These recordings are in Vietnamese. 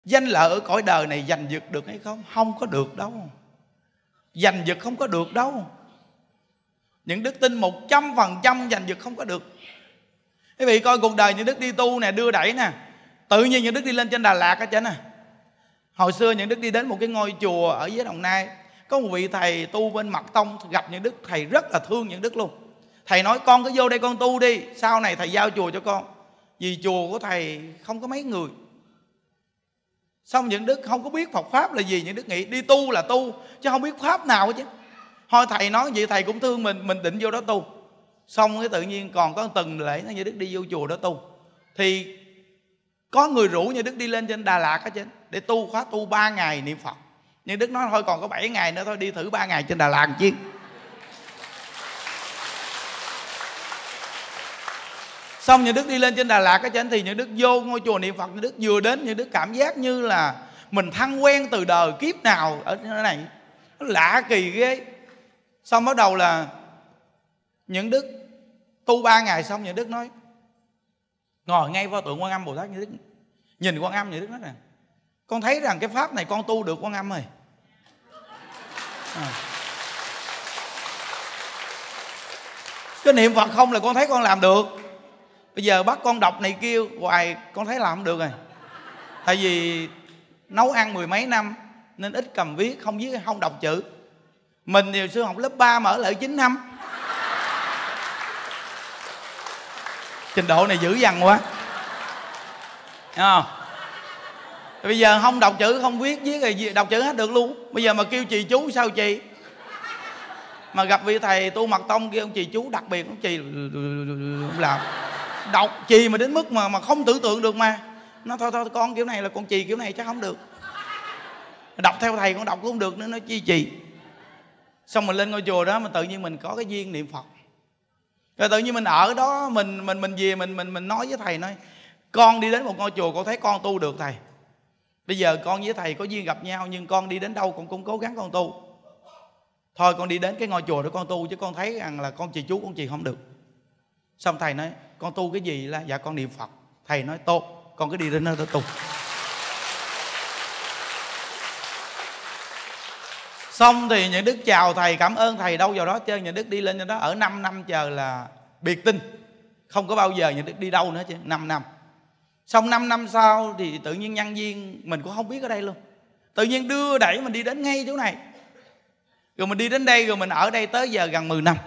Danh lợi ở cõi đời này giành giật được hay không? Không có được đâu. Giành giật không có được đâu. Những đức tin 100% giành giật không có được. Quý vị coi cuộc đời những đức đi tu nè, đưa đẩy nè, tự nhiên những đức đi lên trên Đà Lạt hết trơn nè. Hồi xưa những đức đi đến một cái ngôi chùa ở dưới Đồng Nai, có một vị thầy tu bên Mật Tông, gặp những đức, thầy rất là thương những đức luôn. Thầy nói con cứ vô đây con tu đi, sau này thầy giao chùa cho con. Vì chùa của thầy không có mấy người. Xong những đức không có biết Phật Pháp là gì, những đức nghĩ đi tu là tu, chứ không biết Pháp nào hết chứ. Thôi thầy nói vậy, thầy cũng thương mình định vô đó tu. Xong cái tự nhiên còn có từng lễ nó như đức đi vô chùa đó tu. Thì có người rủ như đức đi lên trên Đà Lạt hết chứ, để tu khóa tu 3 ngày niệm Phật. Nhưng đức nói thôi còn có 7 ngày nữa thôi, đi thử 3 ngày trên Đà Lạt chứ. Xong như đức đi lên trên Đà Lạt cái thì như đức vô ngôi chùa niệm Phật, như đức vừa đến như đức cảm giác như là mình thân quen từ đời kiếp nào ở nơi này. Nó lạ kỳ ghê. Xong bắt đầu là những đức tu 3 ngày xong, những đức nói ngồi ngay vào tượng Quan Âm Bồ Tát, như đức nhìn Quan Âm, như đức nói rằng con thấy rằng cái pháp này con tu được Quan Âm rồi. Cái niệm Phật không là con thấy con làm được. Bây giờ bắt con đọc này kia hoài con thấy làm không được rồi. Tại vì nấu ăn 10 mấy năm nên ít cầm viết, không viết không đọc chữ. Mình thì xưa học lớp 3 mà ở lại 9 năm. Trình độ này dữ dằn quá. Thấy không? Bây giờ không đọc chữ không viết rồi đọc chữ hết được luôn. Bây giờ mà kêu trì chú sao trì? Mà gặp vị thầy tu Mật Tông kia, ông trì chú đặc biệt, ông trì không làm. Đọc trì mà đến mức mà không tưởng tượng được mà. Nó thôi con kiểu này là con trì kiểu này chắc không được. Đọc theo thầy con đọc cũng không được nữa, nó chi trì. Xong mình lên ngôi chùa đó mà tự nhiên mình có cái duyên niệm Phật. Rồi tự nhiên mình ở đó, mình về mình nói với thầy, nói con đi đến một ngôi chùa con thấy con tu được thầy. Bây giờ con với thầy có duyên gặp nhau, nhưng con đi đến đâu con cũng cố gắng con tu. Thôi con đi đến cái ngôi chùa đó con tu, chứ con thấy rằng là con trì chú con trì không được. Xong thầy nói con tu cái gì? Là dạ con niệm Phật. Thầy nói tốt, con cứ đi đến nơi đó tu. Xong thì những đức chào thầy, cảm ơn thầy, đâu vào đó chơi. Những đức đi lên trên đó ở 5 năm chờ là biệt tinh, không có bao giờ những đức đi đâu nữa chứ. 5 năm. Xong 5 năm sau thì tự nhiên nhân duyên mình cũng không biết ở đây luôn, tự nhiên đưa đẩy mình đi đến ngay chỗ này. Rồi mình đi đến đây, rồi mình ở đây tới giờ gần 10 năm.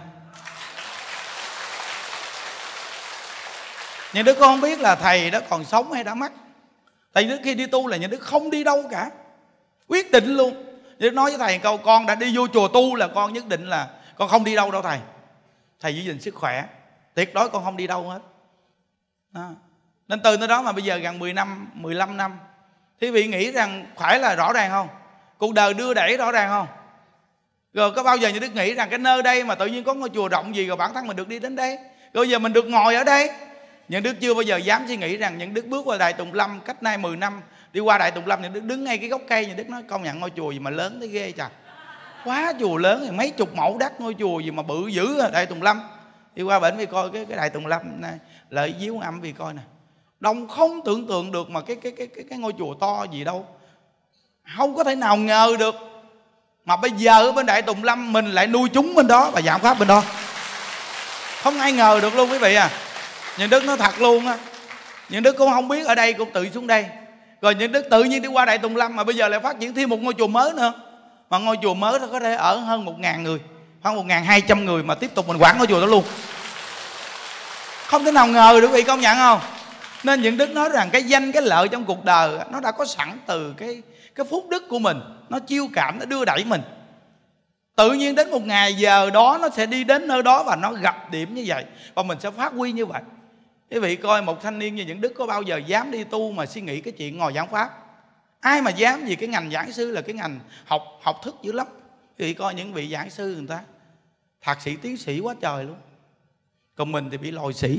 Những đức không biết là thầy đó còn sống hay đã mất. Tại vì khi đi tu là những đức không đi đâu cả, quyết định luôn. Những đức nói với thầy câu con đã đi vô chùa tu là con nhất định là con không đi đâu đâu thầy. Thầy giữ gìn sức khỏe, tuyệt đối con không đi đâu hết đó. Nên từ nơi đó mà bây giờ gần 10 năm, 15 năm. Thì vị nghĩ rằng phải là rõ ràng không? Cuộc đời đưa đẩy rõ ràng không? Rồi có bao giờ những đức nghĩ rằng cái nơi đây mà tự nhiên có ngôi chùa rộng gì rồi bản thân mình được đi đến đây, rồi giờ mình được ngồi ở đây? Những đức chưa bao giờ dám suy nghĩ rằng những đức bước qua Đại Tùng Lâm cách nay 10 năm, đi qua Đại Tùng Lâm, những đức đứng ngay cái gốc cây, những đức nói công nhận ngôi chùa gì mà lớn thế ghê trời. Quá chùa lớn rồi, mấy chục mẫu đất, ngôi chùa gì mà bự dữ à, Đại Tùng Lâm. Đi qua bển vì coi cái Đại Tùng Lâm này, Lợi Diếu Âm vì coi nè, đông không tưởng tượng được mà cái ngôi chùa to gì đâu, không có thể nào ngờ được. Mà bây giờ ở bên Đại Tùng Lâm mình lại nuôi chúng bên đó và giảng pháp bên đó, không ai ngờ được luôn quý vị à. Những đức nói thật luôn á, những đức cũng không biết ở đây cũng tự xuống đây, rồi những đức tự nhiên đi qua Đại Tùng Lâm mà bây giờ lại phát triển thêm một ngôi chùa mới nữa. Mà ngôi chùa mới nó có thể ở hơn 1.000 người, khoảng 1.200 người mà tiếp tục mình quản ngôi chùa đó luôn. Không thể nào ngờ được, quý vị công nhận không? Nên những đức nói rằng cái danh cái lợi trong cuộc đời nó đã có sẵn từ cái phúc đức của mình, nó chiêu cảm, nó đưa đẩy mình. Tự nhiên đến một ngày giờ đó nó sẽ đi đến nơi đó và nó gặp điểm như vậy, và mình sẽ phát huy như vậy. Quý vị coi một thanh niên như những đức có bao giờ dám đi tu mà suy nghĩ cái chuyện ngồi giảng pháp? Ai mà dám? Vì cái ngành giảng sư là cái ngành học thức dữ lắm. Quý vị coi những vị giảng sư người ta thạc sĩ tiến sĩ quá trời luôn, còn mình thì bị lòi sĩ.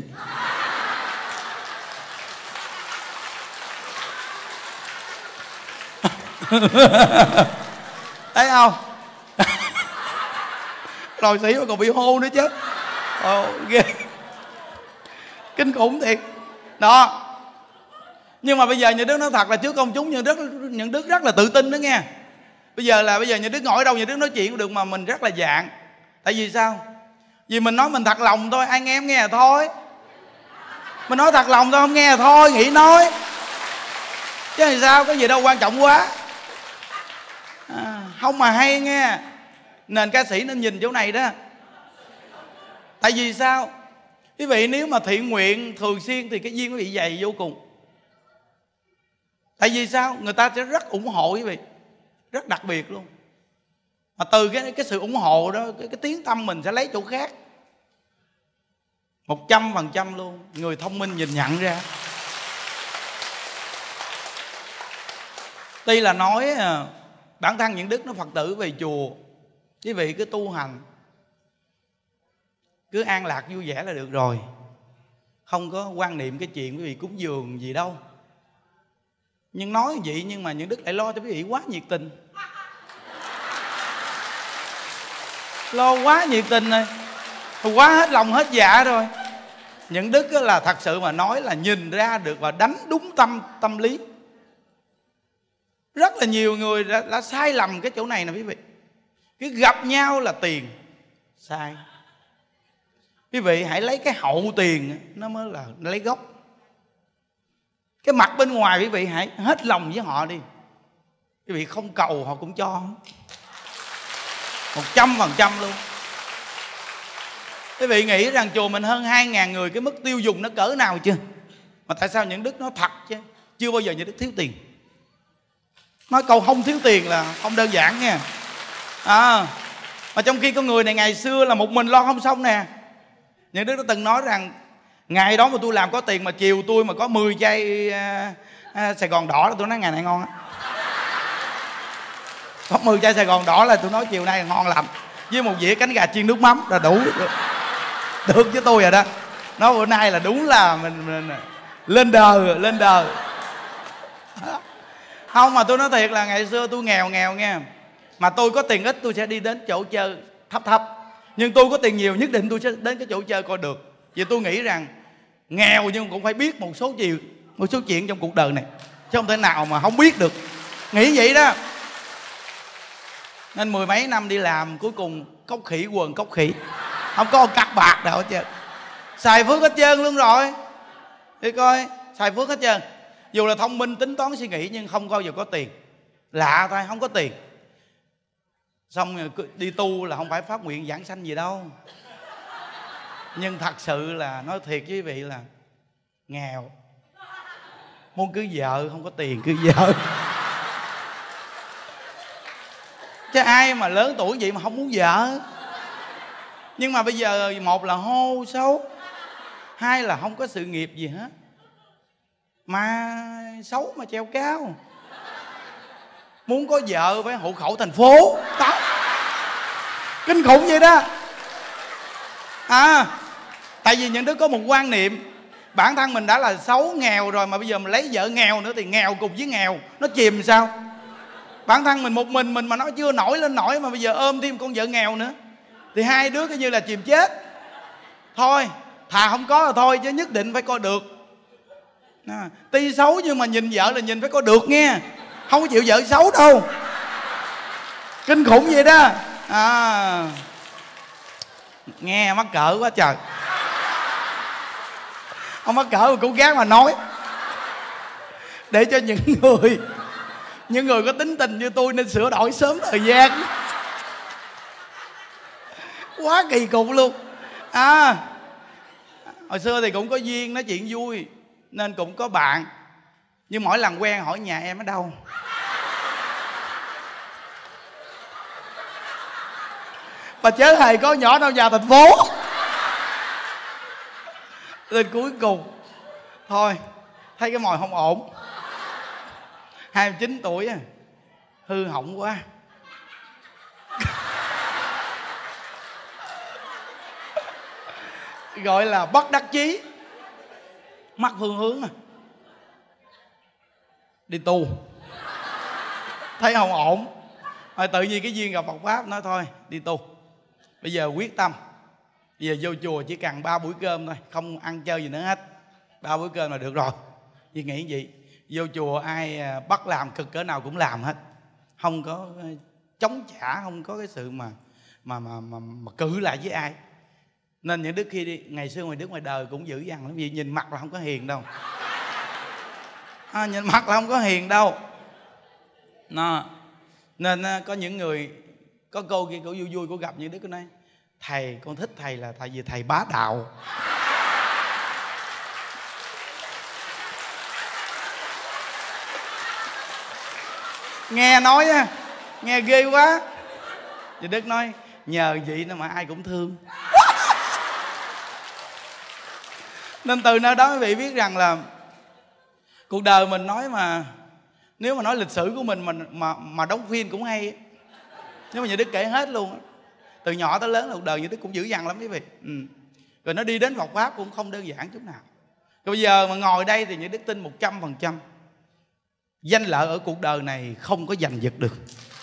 Thấy không? Lòi sĩ mà còn bị hô nữa chứ. Ghê, kinh khủng thiệt đó. Nhưng mà bây giờ những Đức nói thật là trước công chúng những Đức rất là tự tin đó nghe. Bây giờ những Đức ngồi ở đâu những Đức nói chuyện cũng được mà mình rất là dạng. Tại vì sao? Vì mình nói mình thật lòng thôi, ai nghe em nghe là thôi. Mình nói thật lòng thôi, không nghe là thôi, nghỉ nói. Chứ làm sao, có gì đâu quan trọng quá. Không mà hay nghe. Nền ca sĩ nên nhìn chỗ này đó. Tại vì sao? Quý vị nếu mà thiện nguyện thường xuyên thì cái duyên quý vị dày vô cùng. Tại vì sao? Người ta sẽ rất ủng hộ quý vị, rất đặc biệt luôn. Mà từ cái sự ủng hộ đó, cái tiếng tâm mình sẽ lấy chỗ khác 100% luôn. Người thông minh nhìn nhận ra. Tuy là nói bản thân những Đức nó Phật tử về chùa, quý vị cứ tu hành, cứ an lạc vui vẻ là được rồi. Không có quan niệm cái chuyện quý vị cúng dường gì đâu. Nhưng nói vậy nhưng mà những Đức lại lo cho quý vị quá nhiệt tình. Lo quá nhiệt tình rồi, quá hết lòng hết dạ rồi. Những Đức là thật sự mà nói là nhìn ra được và đánh đúng tâm lý. Rất là nhiều người đã sai lầm cái chỗ này nè quý vị. Cái gặp nhau là tiền, sai. Quý vị hãy lấy cái hậu tiền, nó mới là lấy gốc. Cái mặt bên ngoài quý vị hãy hết lòng với họ đi. Quý vị không cầu họ cũng cho 100% luôn. Quý vị nghĩ rằng chùa mình hơn 2.000 người, cái mức tiêu dùng nó cỡ nào chưa? Mà tại sao những Đức nói thật chứ? Chưa bao giờ những Đức thiếu tiền. Nói câu không thiếu tiền là không đơn giản nha. Mà trong khi con người này ngày xưa là một mình lo không xong nè. Những Đức đã từng nói rằng ngày đó mà tôi làm có tiền mà chiều tôi mà có 10 chai Sài Gòn đỏ là tôi nói ngày này ngon á. Có 10 chai Sài Gòn đỏ là tôi nói chiều nay là ngon lành. Với một dĩa cánh gà chiên nước mắm là đủ. Được với tôi rồi đó. Nói bữa nay là đúng là mình lên đời. Không mà tôi nói thiệt là ngày xưa tôi nghèo nha. Mà tôi có tiền ít tôi sẽ đi đến chỗ chơi thấp. Nhưng tôi có tiền nhiều nhất định tôi sẽ đến cái chỗ chơi coi được. Vì tôi nghĩ rằng nghèo nhưng cũng phải biết một số chuyện trong cuộc đời này. Chứ không thể nào mà không biết được. Nghĩ vậy đó. Nên 10 mấy năm đi làm cuối cùng cốc khỉ quần cốc khỉ. Không có cắt bạc đâu hết trơn. Xài phước hết trơn luôn rồi. Đi coi, xài phước hết trơn. Dù là thông minh tính toán suy nghĩ nhưng không bao giờ có tiền. Lạ thôi, không có tiền. Xong rồi đi tu là không phải phát nguyện giảng sanh gì đâu. Nhưng thật sự là nói thiệt với quý vị là nghèo. Muốn cưới vợ không có tiền cưới vợ. Chứ ai mà lớn tuổi vậy mà không muốn vợ. Nhưng mà bây giờ một là hô xấu, hai là không có sự nghiệp gì hết. Mà xấu mà treo cao. Muốn có vợ phải hộ khẩu thành phố. Đó. Kinh khủng vậy đó. Tại vì những đứa có một quan niệm bản thân mình đã là xấu nghèo rồi, mà bây giờ mình lấy vợ nghèo nữa thì nghèo cùng với nghèo nó chìm sao? Bản thân mình một mình mà nó chưa nổi lên nổi, mà bây giờ ôm thêm con vợ nghèo nữa thì hai đứa coi như là chìm chết. Thôi thà không có là thôi, chứ nhất định phải coi được. Tuy xấu nhưng mà nhìn vợ là nhìn phải coi được nghe. Không có chịu vợ xấu đâu. Kinh khủng vậy đó. Nghe mắc cỡ quá trời. Không mắc cỡ mà cũng gác mà nói, để cho những người có tính tình như tôi nên sửa đổi sớm thời gian. Quá kỳ cục luôn. Hồi xưa thì cũng có duyên nói chuyện vui nên cũng có bạn, nhưng mỗi lần quen hỏi nhà em ở đâu. Mà chớ hề có nhỏ đâu vào thành phố. Đến cuối cùng thôi thấy cái mồi không ổn. 29 tuổi hư hỏng quá. Gọi là bất đắc chí, mất phương hướng đi tu. Thấy không ổn rồi tự nhiên cái duyên gặp Phật pháp, nói thôi đi tu. Bây giờ quyết tâm, bây giờ vô chùa chỉ cần 3 buổi cơm thôi, không ăn chơi gì nữa hết. 3 buổi cơm là được rồi. Vì nghĩ gì vô chùa ai bắt làm cực cỡ nào cũng làm hết, không có chống trả, không có cái sự mà cự lại với ai. Nên những đức khi đi ngày xưa ngoài Đức ngoài đời cũng dữ dằn lắm, vì nhìn mặt là không có hiền đâu. Nhìn mặt là không có hiền đâu. Nên có những người, có cô kia, cô vui vui, cô gặp những đức, cô nói thầy, con thích thầy là tại vì thầy bá đạo. Nghe nói á, nghe ghê quá. Thì Đức nói nhờ vậy nữa mà ai cũng thương. Nên từ nơi đó quý vị biết rằng là cuộc đời mình nói mà, nếu mà nói lịch sử của mình mà đóng phim cũng hay. Nếu mà nhà Đức kể hết luôn, từ nhỏ tới lớn là cuộc đời nhà Đức cũng dữ dằn lắm quý vị. Rồi nó đi đến Phật Pháp cũng không đơn giản chút nào. Rồi bây giờ mà ngồi đây thì nhà Đức tin 100% danh lợi ở cuộc đời này không có giành giật được.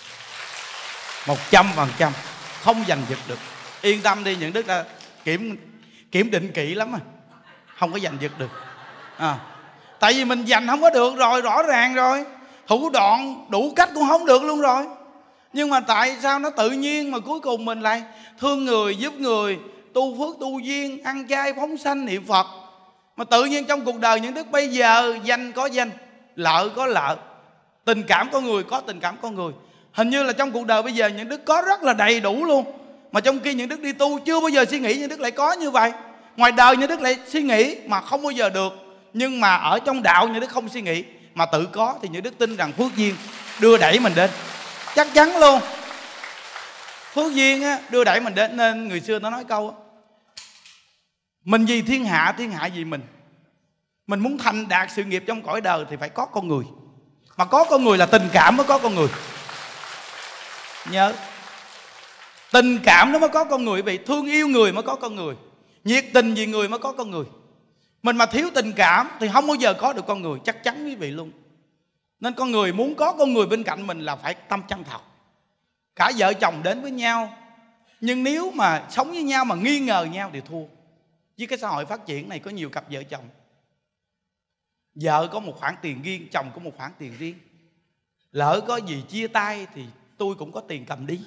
100% không giành giật được. Yên tâm đi, những Đức đã kiểm định kỹ lắm, không có giành giật được. Tại vì mình giành không có được rồi, rõ ràng rồi. Thủ đoạn đủ cách cũng không được luôn rồi. Nhưng mà tại sao nó tự nhiên mà cuối cùng mình lại thương người, giúp người, tu phước, tu duyên, ăn chay, phóng sanh, niệm Phật. Mà tự nhiên trong cuộc đời những đức bây giờ danh có danh, lợi có lợi, tình cảm con người có tình cảm con người. Hình như là trong cuộc đời bây giờ những đức có rất là đầy đủ luôn. Mà trong khi những đức đi tu chưa bao giờ suy nghĩ những đức lại có như vậy. Ngoài đời những đức lại suy nghĩ mà không bao giờ được. Nhưng mà ở trong đạo những đức không suy nghĩ mà tự có, thì những đức tin rằng phước duyên đưa đẩy mình đến. Chắc chắn luôn. Phước duyên á, đưa đẩy mình đến. Nên người xưa nó nói câu á, mình vì thiên hạ, thiên hạ vì mình. Mình muốn thành đạt sự nghiệp trong cõi đời thì phải có con người. Mà có con người là tình cảm mới có con người. Nhớ, tình cảm nó mới có con người. Vì thương yêu người mới có con người, nhiệt tình vì người mới có con người. Mình mà thiếu tình cảm thì không bao giờ có được con người, chắc chắn quý vị luôn. Nên con người muốn có con người bên cạnh mình là phải tâm chân thật. Cả vợ chồng đến với nhau, nhưng nếu mà sống với nhau mà nghi ngờ nhau thì thua. Với cái xã hội phát triển này có nhiều cặp vợ chồng, vợ có một khoản tiền riêng, chồng có một khoản tiền riêng. Lỡ có gì chia tay thì tôi cũng có tiền cầm đi.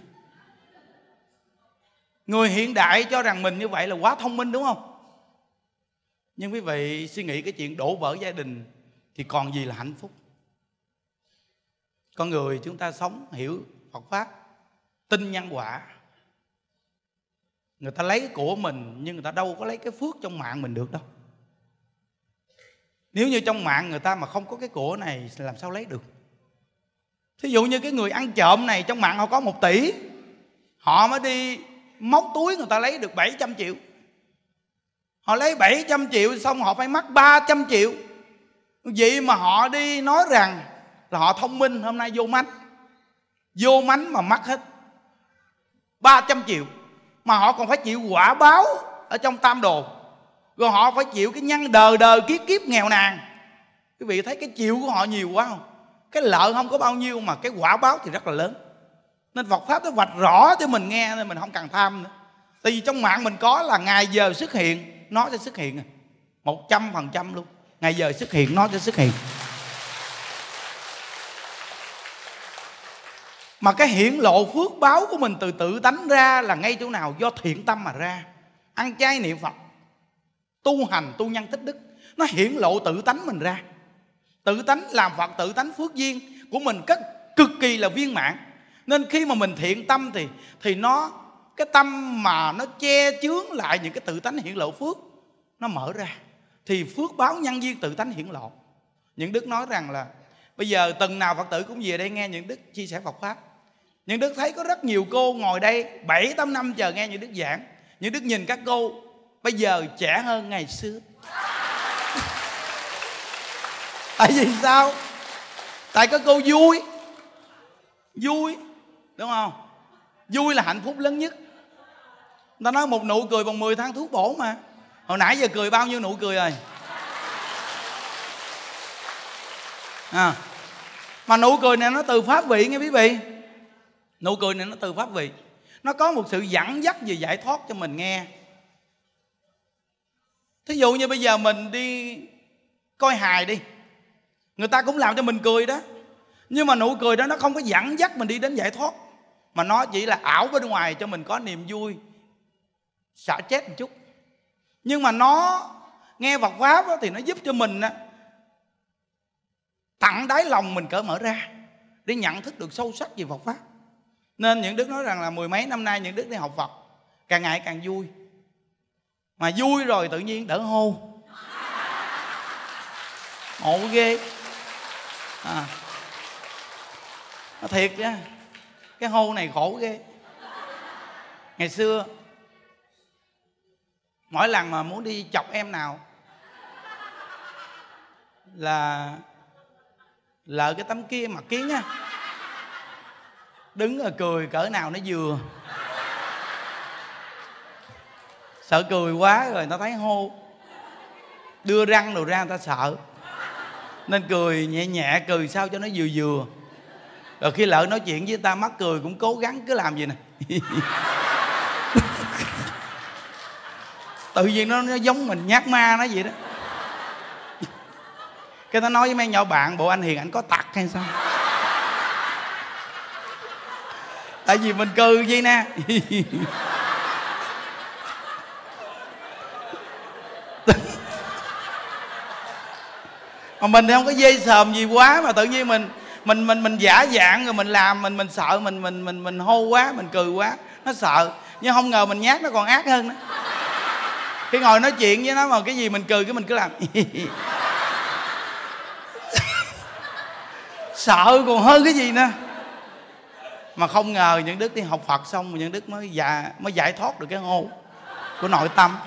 Người hiện đại cho rằng mình như vậy là quá thông minh, đúng không? Nhưng quý vị suy nghĩ cái chuyện đổ vỡ gia đình thì còn gì là hạnh phúc. Con người chúng ta sống hiểu Phật Pháp, tin nhân quả. Người ta lấy cái của mình, nhưng người ta đâu có lấy cái phước trong mạng mình được đâu. Nếu như trong mạng người ta mà không có cái của này làm sao lấy được. Thí dụ như cái người ăn trộm này, trong mạng họ có 1 tỷ, họ mới đi móc túi người ta lấy được 700 triệu. Họ lấy 700 triệu xong họ phải mất 300 triệu. Vậy mà họ đi nói rằng là họ thông minh, hôm nay vô mánh. Vô mánh mà mất hết 300 triệu. Mà họ còn phải chịu quả báo ở trong tam đồ. Rồi họ phải chịu cái nhân đời đời kiếp kiếp nghèo nàn. Quý vị thấy cái chịu của họ nhiều quá không? Cái lợi không có bao nhiêu mà cái quả báo thì rất là lớn. Nên Phật Pháp nó vạch rõ cho mình nghe, nên mình không cần tham nữa. Tại vì trong mạng mình có là ngày giờ xuất hiện, nó sẽ xuất hiện 100% luôn. Ngày giờ xuất hiện, nó sẽ xuất hiện. Mà cái hiển lộ phước báo của mình từ tự tánh ra là ngay chỗ nào? Do thiện tâm mà ra. Ăn chay niệm Phật, tu hành, tu nhân tích đức, nó hiển lộ tự tánh mình ra. Tự tánh làm Phật, tự tánh phước duyên của mình cực kỳ là viên mãn. Nên khi mà mình thiện tâm thì nó, cái tâm mà nó che chướng lại những cái tự tánh hiển lộ phước, nó mở ra thì phước báo nhân duyên tự tánh hiển lộ. Những đức nói rằng là bây giờ tuần nào Phật tử cũng về đây nghe những đức chia sẻ Phật Pháp. Những đức thấy có rất nhiều cô ngồi đây 7-8 năm chờ nghe những đức giảng. Những đức nhìn các cô bây giờ trẻ hơn ngày xưa. Tại vì sao? Tại các cô vui. Vui, đúng không? Vui là hạnh phúc lớn nhất. Người ta nói một nụ cười bằng 10 tháng thuốc bổ mà. Hồi nãy giờ cười bao nhiêu nụ cười rồi? Mà nụ cười này nó từ pháp vị nghe quý vị. Nụ cười này nó từ pháp vị. Nó có một sự dẫn dắt về giải thoát cho mình nghe. Thí dụ như bây giờ mình đi coi hài đi. Người ta cũng làm cho mình cười đó, nhưng mà nụ cười đó nó không có dẫn dắt mình đi đến giải thoát, mà nó chỉ là ảo bên ngoài cho mình có niềm vui xả chết một chút. Nhưng mà nó nghe Phật Pháp thì nó giúp cho mình tặng đáy lòng mình cởi mở ra để nhận thức được sâu sắc về Phật Pháp. Nên những Đức nói rằng là 10 mấy năm nay những Đức đi học Phật càng ngày càng vui. Mà vui rồi tự nhiên đỡ hô. Ngộ ghê. Nó thiệt chứ, cái hô này khổ ghê. Ngày xưa mỗi lần mà muốn đi chọc em nào là lỡ cái tấm kia mặt kiến á, đứng rồi cười cỡ nào nó vừa. Sợ cười quá rồi nó thấy hô, đưa răng đồ ra người ta sợ, nên cười nhẹ nhẹ, cười sao cho nó vừa vừa. Rồi khi lỡ nói chuyện với người ta mắc cười cũng cố gắng cứ làm gì nè. Tự nhiên nó giống mình nhát ma nó vậy đó. Cái nó nói với mấy nhỏ bạn, bộ anh Hiền anh có tật hay sao? Tại vì mình cười vậy nè. Mà mình thì không có dây sờm gì quá, mà tự nhiên mình giả dạng rồi mình làm, mình sợ, mình hô quá, mình cười quá nó sợ. Nhưng không ngờ mình nhát nó còn ác hơn đó. Khi ngồi nói chuyện với nó mà cái gì mình cười cái mình cứ làm. Sợ còn hơn cái gì nữa. Mà không ngờ những Đức đi học Phật xong mà những Đức mới giải thoát được cái hô của nội tâm.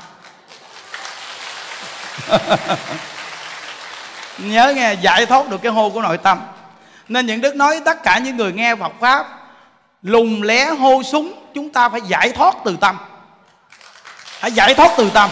Nhớ nghe, giải thoát được cái hô của nội tâm. Nên những Đức nói tất cả những người nghe Phật Pháp lùng lé hô súng, chúng ta phải giải thoát từ tâm. Hãy giải thoát từ tâm.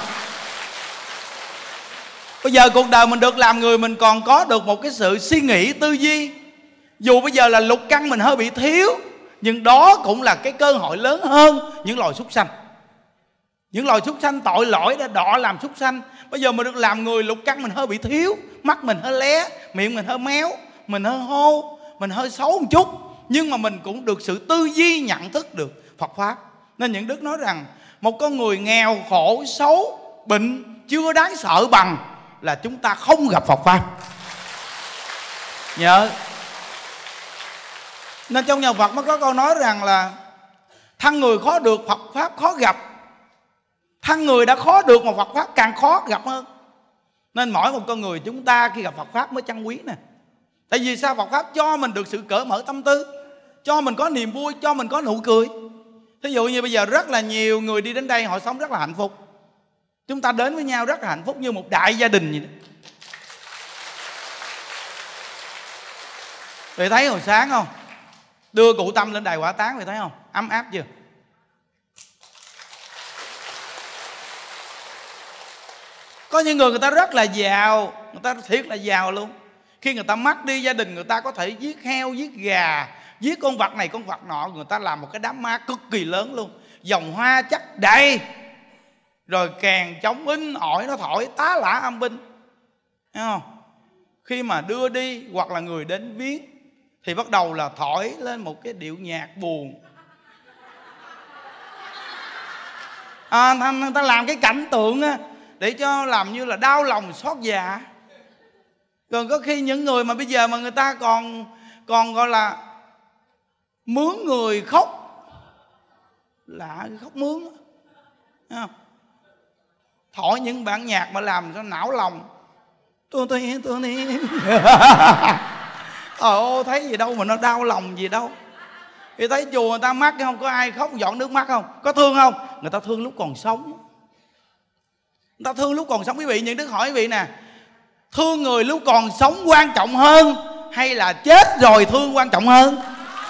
Bây giờ cuộc đời mình được làm người, mình còn có được một cái sự suy nghĩ tư duy. Dù bây giờ là lục căn mình hơi bị thiếu, nhưng đó cũng là cái cơ hội lớn hơn những loài súc sanh. Những loài súc sanh tội lỗi đã đọ làm súc sanh. Bây giờ mình được làm người, lục căn mình hơi bị thiếu, mắt mình hơi lé, miệng mình hơi méo, mình hơi hô, mình hơi xấu một chút, nhưng mà mình cũng được sự tư duy nhận thức được Phật Pháp. Nên những Đức nói rằng một con người nghèo, khổ, xấu, bệnh chưa đáng sợ bằng là chúng ta không gặp Phật Pháp. Nhớ. Nên trong nhà Phật mới có câu nói rằng là thân người khó được, Phật Pháp khó gặp. Thân người đã khó được mà Phật Pháp càng khó gặp hơn. Nên mỗi một con người chúng ta khi gặp Phật Pháp mới trân quý nè. Tại vì sao? Phật Pháp cho mình được sự cởi mở tâm tư, cho mình có niềm vui, cho mình có nụ cười. Thí dụ như bây giờ rất là nhiều người đi đến đây họ sống rất là hạnh phúc. Chúng ta đến với nhau rất là hạnh phúc như một đại gia đình vậy đó. Vì thấy hồi sáng không? Đưa cụ Tâm lên đài quả táng, vì thấy không? Ấm áp chưa? Có những người ta rất là giàu, người ta thiệt là giàu luôn. Khi người ta mất đi, gia đình người ta có thể giết heo, giết gà, giết con vật này con vật nọ. Người ta làm một cái đám ma cực kỳ lớn luôn, vòng hoa chắc đầy, rồi kèn trống in ỏi nó thổi tá lả âm binh. Thấy không? Khi mà đưa đi hoặc là người đến viếng thì bắt đầu là thổi lên một cái điệu nhạc buồn. Người ta làm cái cảnh tượng để cho làm như là đau lòng xót dạ. Còn có khi những người mà bây giờ mà người ta còn gọi là mướn người khóc, lạ khóc mướn. Thấy không? Thổi những bản nhạc mà làm cho não lòng. Tôi ôi thấy gì đâu mà nó đau lòng gì đâu. Thì thấy chùa người ta mắc không, có ai khóc dọn nước mắt không? Có thương không? Người ta thương lúc còn sống. Người ta thương lúc còn sống. Quý vị, những Đức hỏi quý vị nè, thương người lúc còn sống quan trọng hơn hay là chết rồi thương quan trọng hơn?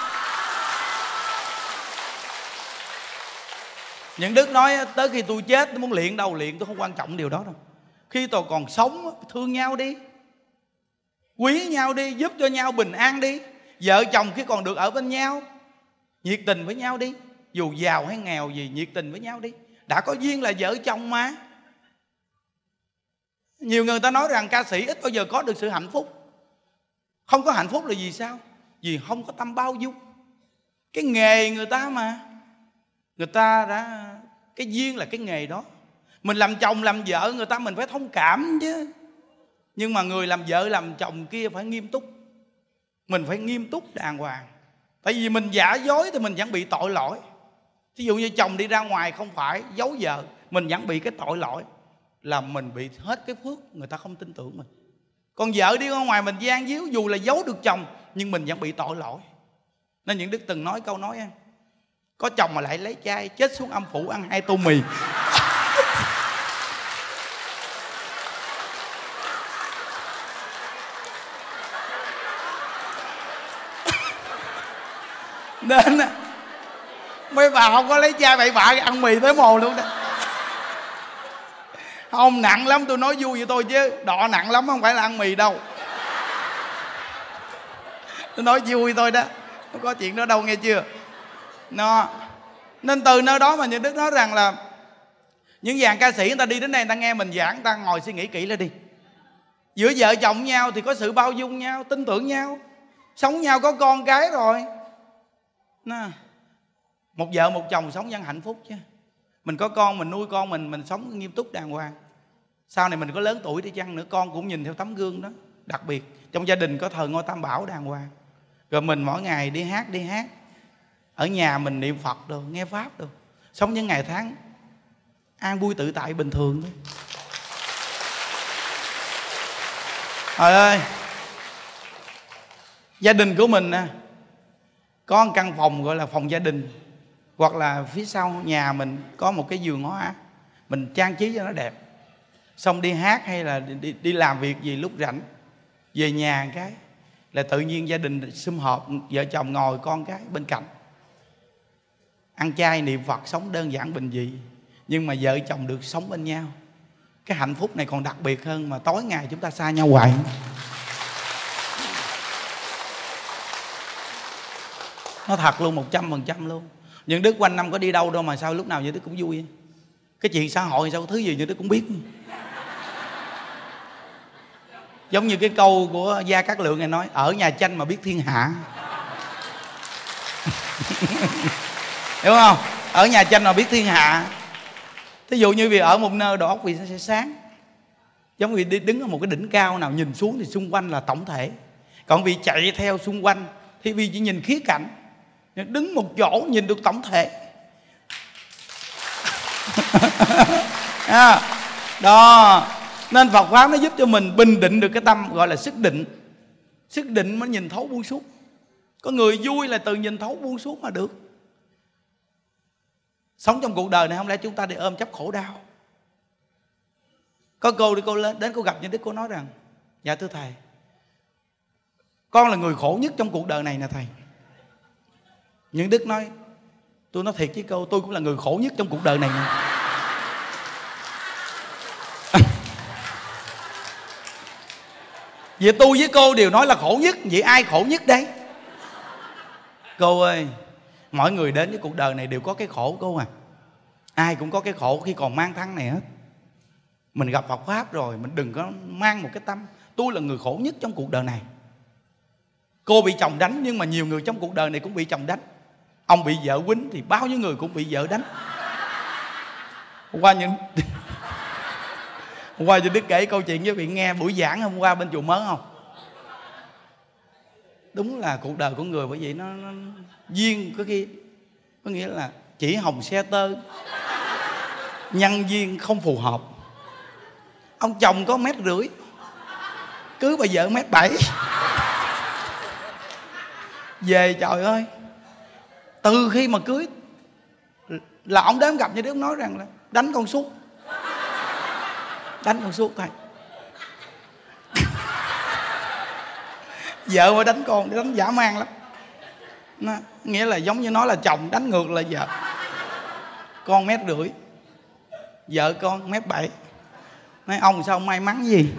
Những Đức nói tới khi tôi chết tôi muốn luyện đâu, luyện tôi không quan trọng điều đó đâu. Khi tôi còn sống thương nhau đi, quý nhau đi, giúp cho nhau bình an đi. Vợ chồng khi còn được ở bên nhau, nhiệt tình với nhau đi. Dù giàu hay nghèo gì, nhiệt tình với nhau đi. Đã có duyên là vợ chồng mà. Nhiều người ta nói rằng ca sĩ ít bao giờ có được sự hạnh phúc. Không có hạnh phúc là vì sao? Vì không có tâm bao dung. Cái nghề người ta mà, người ta đã, cái duyên là cái nghề đó. Mình làm chồng làm vợ người ta mình phải thông cảm chứ. Nhưng mà người làm vợ làm chồng kia phải nghiêm túc. Mình phải nghiêm túc đàng hoàng. Tại vì mình giả dối thì mình vẫn bị tội lỗi. Ví dụ như chồng đi ra ngoài không phải giấu vợ, mình vẫn bị cái tội lỗi là mình bị hết cái phước, người ta không tin tưởng mình. Còn vợ đi ra ngoài mình gian díu, dù là giấu được chồng nhưng mình vẫn bị tội lỗi. Nên những Đức từng nói câu nói em, có chồng mà lại lấy chai, chết xuống âm phủ ăn 2 tô mì. Nên mấy bà không có lấy chai bậy bạ ăn mì tới mồ luôn đó. Không, nặng lắm, tôi nói vui vậy thôi chứ đọ nặng lắm không phải là ăn mì đâu. Tôi nói vui thôi đó, không có chuyện đó đâu, nghe chưa? Nó nên từ nơi đó mà những Đức nói rằng là những dàn ca sĩ người ta đi đến đây, người ta nghe mình giảng, người ta ngồi suy nghĩ kỹ lên đi. Giữa vợ chồng nhau thì có sự bao dung nhau, tin tưởng nhau, sống nhau có con cái rồi. Một vợ một chồng sống vẫn hạnh phúc chứ. Mình có con, mình nuôi con mình sống nghiêm túc đàng hoàng. Sau này mình có lớn tuổi đi chăng nữa, con cũng nhìn theo tấm gương đó. Đặc biệt trong gia đình có thờ Ngôi Tam Bảo đàng hoàng. Rồi mình mỗi ngày đi hát. Ở nhà mình niệm Phật đồ, nghe Pháp đồ, sống những ngày tháng an vui tự tại bình thường thôi. Trời ơi, gia đình của mình nè, có một căn phòng gọi là phòng gia đình, hoặc là phía sau nhà mình có một cái vườn hoa, mình trang trí cho nó đẹp. Xong đi hát hay là đi làm việc gì lúc rảnh, về nhà cái là tự nhiên gia đình sum họp, vợ chồng ngồi con cái bên cạnh, ăn chay niệm Phật, sống đơn giản bình dị, nhưng mà vợ chồng được sống bên nhau. Cái hạnh phúc này còn đặc biệt hơn mà tối ngày chúng ta xa nhau hoài. Nó thật luôn, 100% luôn. Những Đức quanh năm có đi đâu đâu mà sao lúc nào Những Đức cũng vui. Cái chuyện xã hội sao có thứ gì Những Đức cũng biết. Giống như cái câu của Gia Cát Lượng này nói, ở nhà tranh mà biết thiên hạ. Hiểu không? Ở nhà tranh mà biết thiên hạ. Thí dụ như vì ở một nơi đầu óc vì nó sẽ sáng. Giống như đứng ở một cái đỉnh cao nào nhìn xuống thì xung quanh là tổng thể. Còn vì chạy theo xung quanh thì vì chỉ nhìn khía cạnh, đứng một chỗ nhìn được tổng thể. Đó. Nên Phật Pháp nó giúp cho mình bình định được cái tâm, gọi là sức định. Sức định mới nhìn thấu buông suốt. Có người vui là từ nhìn thấu buông suốt mà được. Sống trong cuộc đời này không lẽ chúng ta đi ôm chấp khổ đau. Có cô đi, cô lên đến cô gặp Những Đức, cô nói rằng dạ thưa thầy, con là người khổ nhất trong cuộc đời này nè thầy. Những Đức nói, tôi nói thiệt với cô, tôi cũng là người khổ nhất trong cuộc đời này nè. Vậy tôi với cô đều nói là khổ nhất, vậy ai khổ nhất đây? Cô ơi, mọi người đến với cuộc đời này đều có cái khổ cô à. Ai cũng có cái khổ khi còn mang thân này hết. Mình gặp Phật Pháp rồi, mình đừng có mang một cái tâm tôi là người khổ nhất trong cuộc đời này. Cô bị chồng đánh, nhưng mà nhiều người trong cuộc đời này cũng bị chồng đánh. Ông bị vợ quýnh thì bao nhiêu người cũng bị vợ đánh. Hôm qua Những Đức kể câu chuyện với vị nghe buổi giảng hôm qua bên chùa Mớn không? Đúng là cuộc đời của người bởi vậy nó duyên có khi, có nghĩa là chỉ hồng xe tơ, nhân duyên không phù hợp. Ông chồng có 1,5 m, cưới bà vợ 1,7 m. Về trời ơi, từ khi mà cưới là ông đến gặp Như Đức nói rằng là đánh con suốt. Đánh con suốt thầy. Vợ mà đánh con, đánh dã man lắm. Nghĩa là giống như nói là chồng đánh ngược lại vợ. Con 1,5 m, vợ con 1,7 m. Nói ông sao may mắn gì.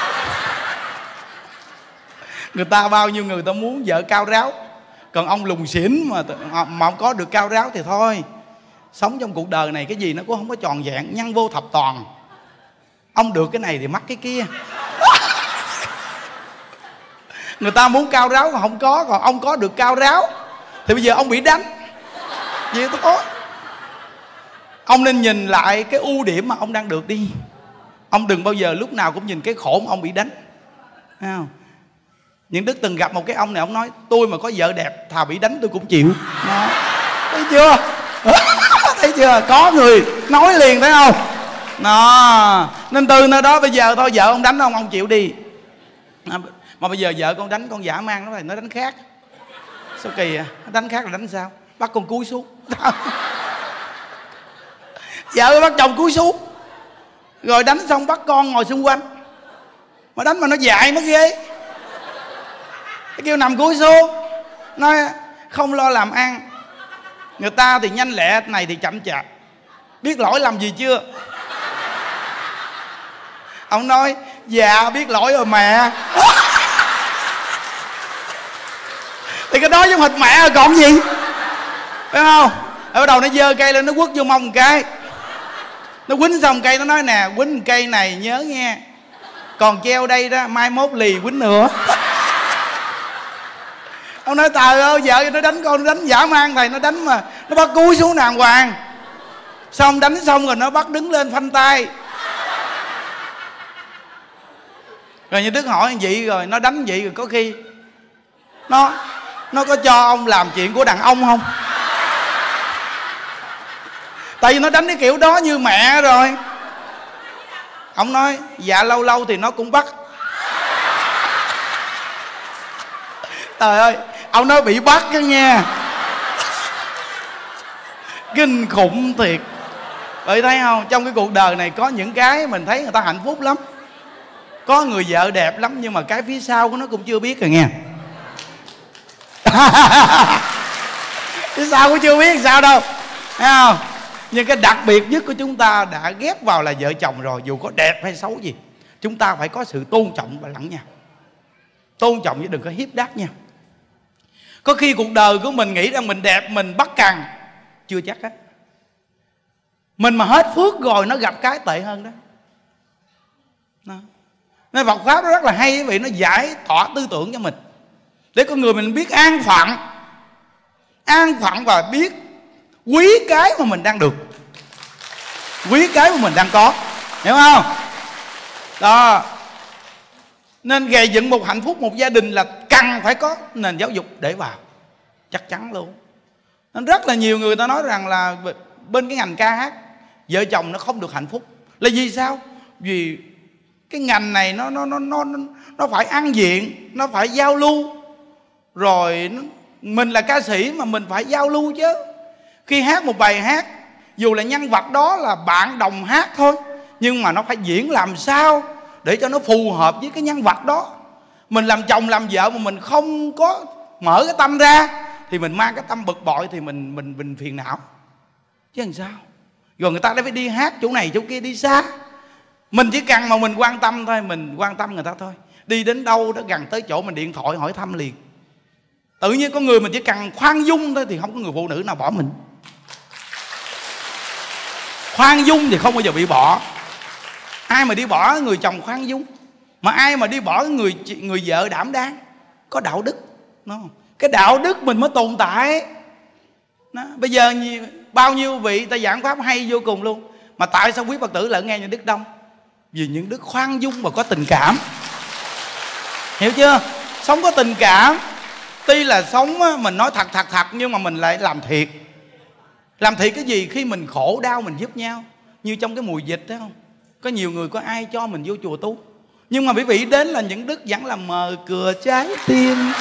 Người ta bao nhiêu người ta muốn vợ cao ráo, còn ông lùn xỉn mà không có được cao ráo thì thôi. Sống trong cuộc đời này cái gì nó cũng không có tròn vẹn, nhân vô thập toàn. Ông được cái này thì mắc cái kia. Người ta muốn cao ráo mà không có, còn ông có được cao ráo thì bây giờ ông bị đánh. Vậy thôi. Ông nên nhìn lại cái ưu điểm mà ông đang được đi. Ông đừng bao giờ lúc nào cũng nhìn cái khổ mà ông bị đánh. Thấy không? Những Đức từng gặp một cái ông này, ông nói tôi mà có vợ đẹp thà bị đánh tôi cũng chịu. Đó. Thấy chưa? Thấy chưa? Có người nói liền, thấy không? Đó. Nên từ nơi đó bây giờ thôi, vợ ông đánh ông chịu đi. Mà bây giờ vợ con đánh con dã man nó, nó đánh khác. Sao kỳ à? Nó đánh khác là đánh sao? Bắt con cúi xuống. Vợ bắt chồng cúi xuống, rồi đánh xong bắt con ngồi xung quanh. Mà đánh mà nó dại mới ghê. Cái kêu nằm cúi xuống, nói không lo làm ăn. Người ta thì nhanh lẹ, này thì chậm chạp. Biết lỗi làm gì chưa? Ông nói dạ biết lỗi rồi mẹ. Thì cái đó giống hệt mẹ rồi còn gì, phải không? Ở bắt đầu nó giơ cây lên, nó quất vô mông một cái. Nó quýnh xong cây, nó nói nè, quýnh cây này nhớ nghe, còn treo đây đó mai mốt lì quýnh nữa. Ông nói trời ơi, vợ nó đánh con, nó đánh dã man thầy, nó đánh mà nó bắt cúi xuống đàng hoàng. Xong đánh xong rồi nó bắt đứng lên phanh tay. Rồi như Đức hỏi vậy, rồi nó đánh vậy rồi có khi nó có cho ông làm chuyện của đàn ông không? Tại vì nó đánh cái kiểu đó như mẹ rồi. Ông nói dạ lâu lâu thì nó cũng bắt. Trời ơi, ông nói bị bắt đó nha. Kinh khủng thiệt. Bởi thấy không, trong cái cuộc đời này có những cái mình thấy người ta hạnh phúc lắm. Có người vợ đẹp lắm nhưng mà cái phía sau của nó cũng chưa biết rồi nghe. Phía sau cũng chưa biết sao đâu, thấy không? Nhưng cái đặc biệt nhất của chúng ta đã ghép vào là vợ chồng rồi, dù có đẹp hay xấu gì, chúng ta phải có sự tôn trọng và lẫn nhau. Tôn trọng chứ đừng có hiếp đáp nhau. Có khi cuộc đời của mình nghĩ rằng mình đẹp, mình bắt cằn, chưa chắc á. Mình mà hết phước rồi nó gặp cái tệ hơn đó. Nên Phật Pháp nó rất là hay, vì nó giải tỏa tư tưởng cho mình, để con người mình biết an phận. An phận và biết quý cái mà mình đang được, quý cái mà mình đang có, hiểu không? Đó. Nên gầy dựng một hạnh phúc, một gia đình là cần phải có nền giáo dục để vào, chắc chắn luôn. Nên rất là nhiều người ta nói rằng là bên cái ngành ca hát, vợ chồng nó không được hạnh phúc. Là vì sao? Vì cái ngành này nó phải ăn diện, nó phải giao lưu. Rồi mình là ca sĩ mà mình phải giao lưu chứ. Khi hát một bài hát, dù là nhân vật đó là bạn đồng hát thôi, nhưng mà nó phải diễn làm sao để cho nó phù hợp với cái nhân vật đó. Mình làm chồng làm vợ mà mình không có mở cái tâm ra thì mình mang cái tâm bực bội, thì mình phiền não chứ làm sao. Rồi người ta đã phải đi hát chỗ này chỗ kia, đi xa. Mình chỉ cần mà mình quan tâm thôi, mình quan tâm người ta thôi. Đi đến đâu đó gần tới chỗ mình điện thoại hỏi thăm liền. Tự nhiên có người mình chỉ cần khoan dung thôi thì không có người phụ nữ nào bỏ mình. Khoan dung thì không bao giờ bị bỏ. Ai mà đi bỏ người chồng khoan dung, mà ai mà đi bỏ người vợ đảm đang, có đạo đức. Cái đạo đức mình mới tồn tại đó. Bây giờ bao nhiêu vị ta giảng pháp hay vô cùng luôn, mà tại sao quý Phật tử lại nghe những đức đông? Vì những đức khoan dung và có tình cảm, hiểu chưa? Sống có tình cảm. Tuy là sống mình nói thật nhưng mà mình lại làm thiệt. Làm thiệt cái gì? Khi mình khổ đau mình giúp nhau. Như trong cái mùa dịch thấy không, có nhiều người có ai cho mình vô chùa tu, nhưng mà quý vị đến là những đức vẫn là mờ cửa trái tim.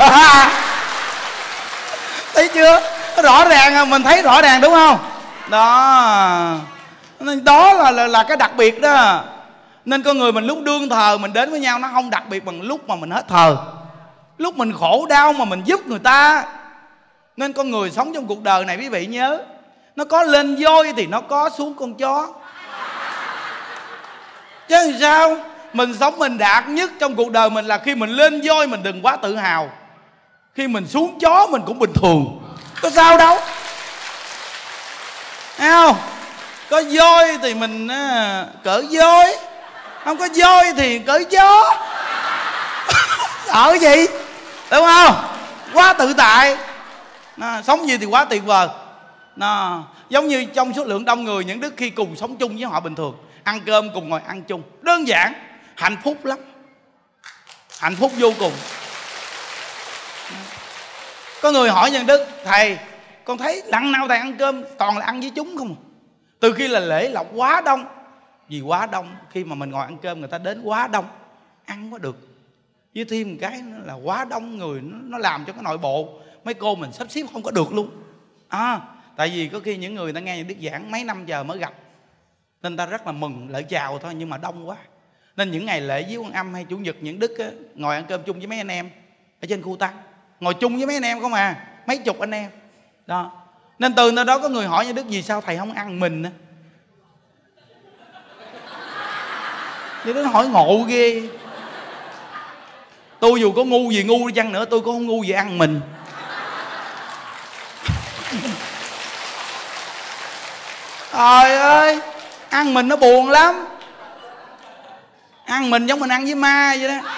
Thấy chưa? Rõ ràng, mình thấy rõ ràng đúng không? Đó. Nên đó là cái đặc biệt đó. Nên con người mình lúc đương thờ mình đến với nhau nó không đặc biệt bằng lúc mà mình hết thờ. Lúc mình khổ đau mà mình giúp người ta. Nên con người sống trong cuộc đời này quý vị nhớ, nó có lên voi thì nó có xuống con chó. Chứ làm sao? Mình sống mình đạt nhất trong cuộc đời mình là khi mình lên voi mình đừng quá tự hào, khi mình xuống chó mình cũng bình thường. Có sao đâu, thấy không? Có voi thì mình cỡ voi, không có voi thì cỡ chó. Sợ gì, đúng không? Quá tự tại. Sống gì thì quá tuyệt vời. Giống như trong số lượng đông người, những đức khi cùng sống chung với họ bình thường, ăn cơm cùng ngồi ăn chung, đơn giản, hạnh phúc lắm, hạnh phúc vô cùng. Có người hỏi nhân đức: thầy, con thấy lần nào thầy ăn cơm toàn là ăn với chúng không? Từ khi là lễ lộc quá đông. Vì quá đông, khi mà mình ngồi ăn cơm người ta đến quá đông, ăn không có được. Với thêm một cái nữa là quá đông người, nó làm cho cái nội bộ mấy cô mình sắp xếp không có được luôn. Tại vì có khi những người ta nghe những đức giảng mấy năm giờ mới gặp, nên ta rất là mừng lợi chào thôi, nhưng mà đông quá. Nên những ngày lễ với Quan Âm hay Chủ nhật, những đức á, ngồi ăn cơm chung với mấy anh em ở trên khu tăng, ngồi chung với mấy anh em không à, mấy chục anh em đó. Nên từ nơi đó có người hỏi như đức: vì sao thầy không ăn mình á? Thì nó hỏi ngộ ghê. Tôi dù có ngu gì ngu đi chăng nữa, tôi cũng không ngu gì ăn mình. Trời ơi, ăn mình nó buồn lắm. Ăn mình giống mình ăn với ma vậy đó,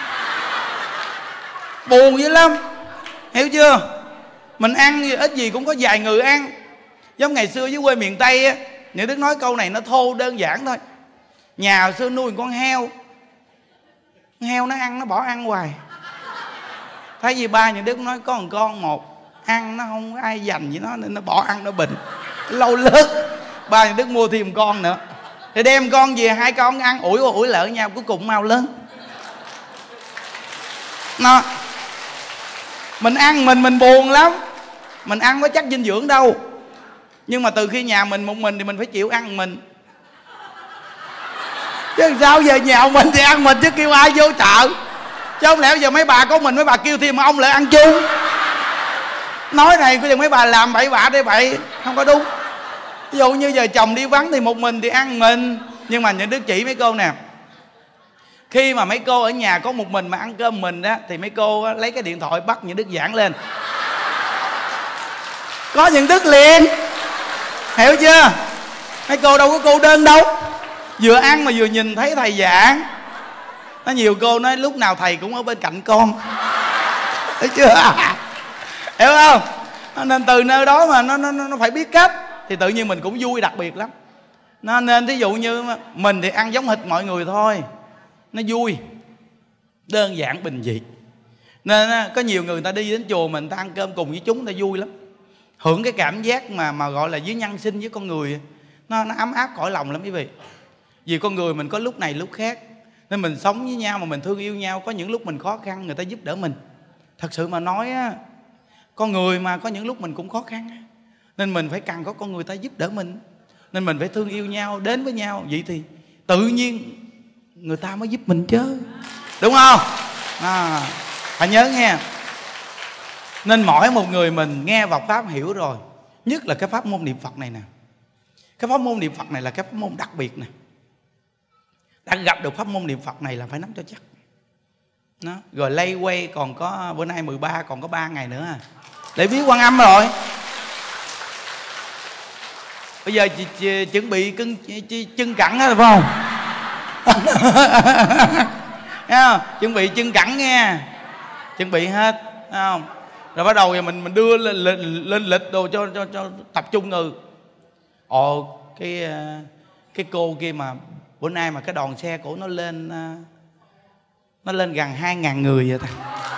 buồn dữ lắm, hiểu chưa? Mình ăn gì, ít gì cũng có vài người ăn. Giống ngày xưa dưới quê miền Tây á, Những Đức nói câu này nó thô đơn giản thôi. Nhà hồi xưa nuôi con heo, con heo nó ăn, nó bỏ ăn hoài. Thấy gì ba Những Đức nói có một con một, ăn nó không có ai dành với nó nên nó bỏ ăn, nó bệnh. Lâu lớn ba Những Đức mua thêm một con nữa, thì đem con về, hai con ăn ủi lỡ nhau, cuối cùng mau lớn. Nó mình ăn mình buồn lắm. Mình ăn có chắc dinh dưỡng đâu. Nhưng mà từ khi nhà mình một mình thì mình phải chịu ăn mình. Chứ sao giờ nhà mình thì ăn mình chứ kêu ai vô chợ. Chứ không lẽ giờ mấy bà có mình, mấy bà kêu thêm mà ông lại ăn chung. Nói này bây giờ mấy bà làm bậy bạ đây bậy, không có đúng. Ví dụ như giờ chồng đi vắng thì một mình thì ăn mình. Nhưng mà Những Đức chỉ mấy cô nè, khi mà mấy cô ở nhà có một mình mà ăn cơm mình á, thì mấy cô lấy cái điện thoại bắt Những Đức giảng lên, có Những Đức liền, hiểu chưa? Mấy cô đâu có cô đơn đâu, vừa ăn mà vừa nhìn thấy thầy giảng. Nó nhiều cô nói lúc nào thầy cũng ở bên cạnh con, thấy chưa? Hiểu không? Nên từ nơi đó mà nó phải biết cách, thì tự nhiên mình cũng vui đặc biệt lắm. Nên thí dụ như mình thì ăn giống thịt mọi người thôi, nó vui, đơn giản bình dị. Nên có nhiều người ta đi đến chùa mình ta ăn cơm cùng với chúng ta vui lắm, hưởng cái cảm giác mà gọi là với nhân sinh với con người, nó ấm áp cõi lòng lắm quý vị. Vì con người mình có lúc này lúc khác, nên mình sống với nhau mà mình thương yêu nhau. Có những lúc mình khó khăn người ta giúp đỡ mình. Thật sự mà nói á, con người mà có những lúc mình cũng khó khăn, nên mình phải cần có con người ta giúp đỡ mình. Nên mình phải thương yêu nhau, đến với nhau. Vậy thì tự nhiên người ta mới giúp mình chứ, đúng không? Phải nhớ nghe. Nên mỗi một người mình nghe vào Pháp hiểu rồi. Nhất là cái pháp môn niệm Phật này nè. Cái pháp môn niệm Phật này là cái pháp môn đặc biệt nè. Đã gặp được pháp môn niệm Phật này là phải nắm cho chắc đó. Rồi lay quay còn có bữa nay 13, còn có 3 ngày nữa để biết Quan Âm rồi. Bây giờ chị chuẩn bị chân cẳng đó, phải không? Chuẩn bị chân cẳng nghe, chuẩn bị hết, phải không? Rồi bắt đầu mình đưa lên lịch đồ cho tập trung người. Cái cô kia mà bữa nay mà cái đoàn xe của nó lên gần 2.000 người vậy ta.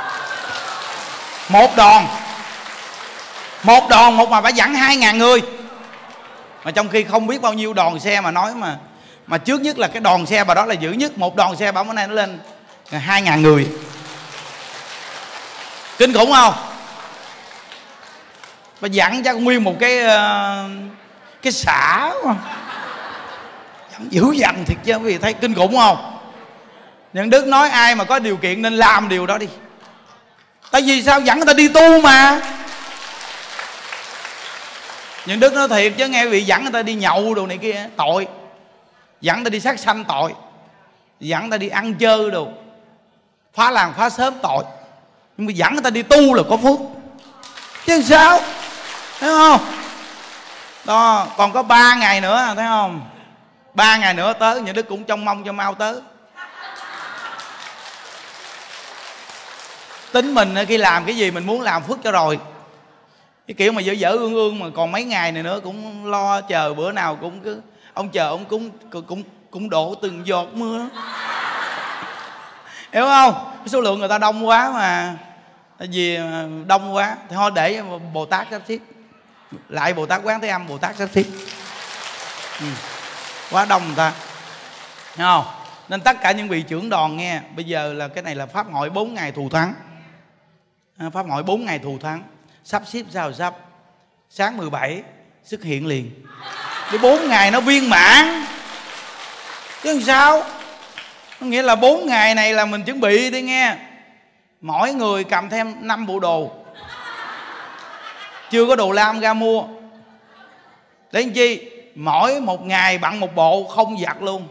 Một đoàn mà phải dẫn 2.000 người. Mà trong khi không biết bao nhiêu đoàn xe mà nói mà trước nhất là cái đoàn xe bà đó là dữ nhất. Một đoàn xe bà bữa nay nó lên 2.000 người. Kinh khủng không? Bà dặn cho nguyên một cái xã mà. Dữ dằn thiệt chứ, quý vị thấy kinh khủng không? Những Đức nói ai mà có điều kiện nên làm điều đó đi. Tại vì sao? dẫn người ta đi tu mà. Những Đức nói thiệt chứ nghe quý vị, dẫn người ta đi nhậu đồ này kia tội, dẫn người ta đi sát sanh tội, dẫn người ta đi ăn chơi đồ, phá làng phá xóm tội. Nhưng mà dẫn người ta đi tu là có phước chứ sao, thấy không? Đó, còn có 3 ngày nữa thấy không? 3 ngày nữa tới, Những Đức cũng trông mong cho mau tới. Tính mình khi làm cái gì mình muốn làm phước cho rồi. Cái kiểu mà dở dở ương ương mà còn mấy ngày này nữa cũng lo chờ bữa nào cũng cứ ông chờ ông cũng đổ từng giọt mưa. Hiểu không? Cái số lượng người ta đông quá mà, vì đông quá thì thôi để Bồ Tát sắp xếp. Lại Bồ Tát Quán Thế Âm, Bồ Tát sắp xếp. Quá đông người ta. Thấy không? Nên tất cả những vị trưởng đoàn nghe, bây giờ là cái này là pháp hội 4 ngày thù thắng. Pháp hội 4 ngày thù thắng. Sắp xếp sao sắp. Sáng 17 xuất hiện liền. Cái 4 ngày nó viên mãn. Chứ làm sao? Có nghĩa là 4 ngày này là mình chuẩn bị đi nghe. Mỗi người cầm thêm 5 bộ đồ. Chưa có đồ lam ra mua. Để làm chi? Mỗi một ngày bận một bộ không giặt luôn.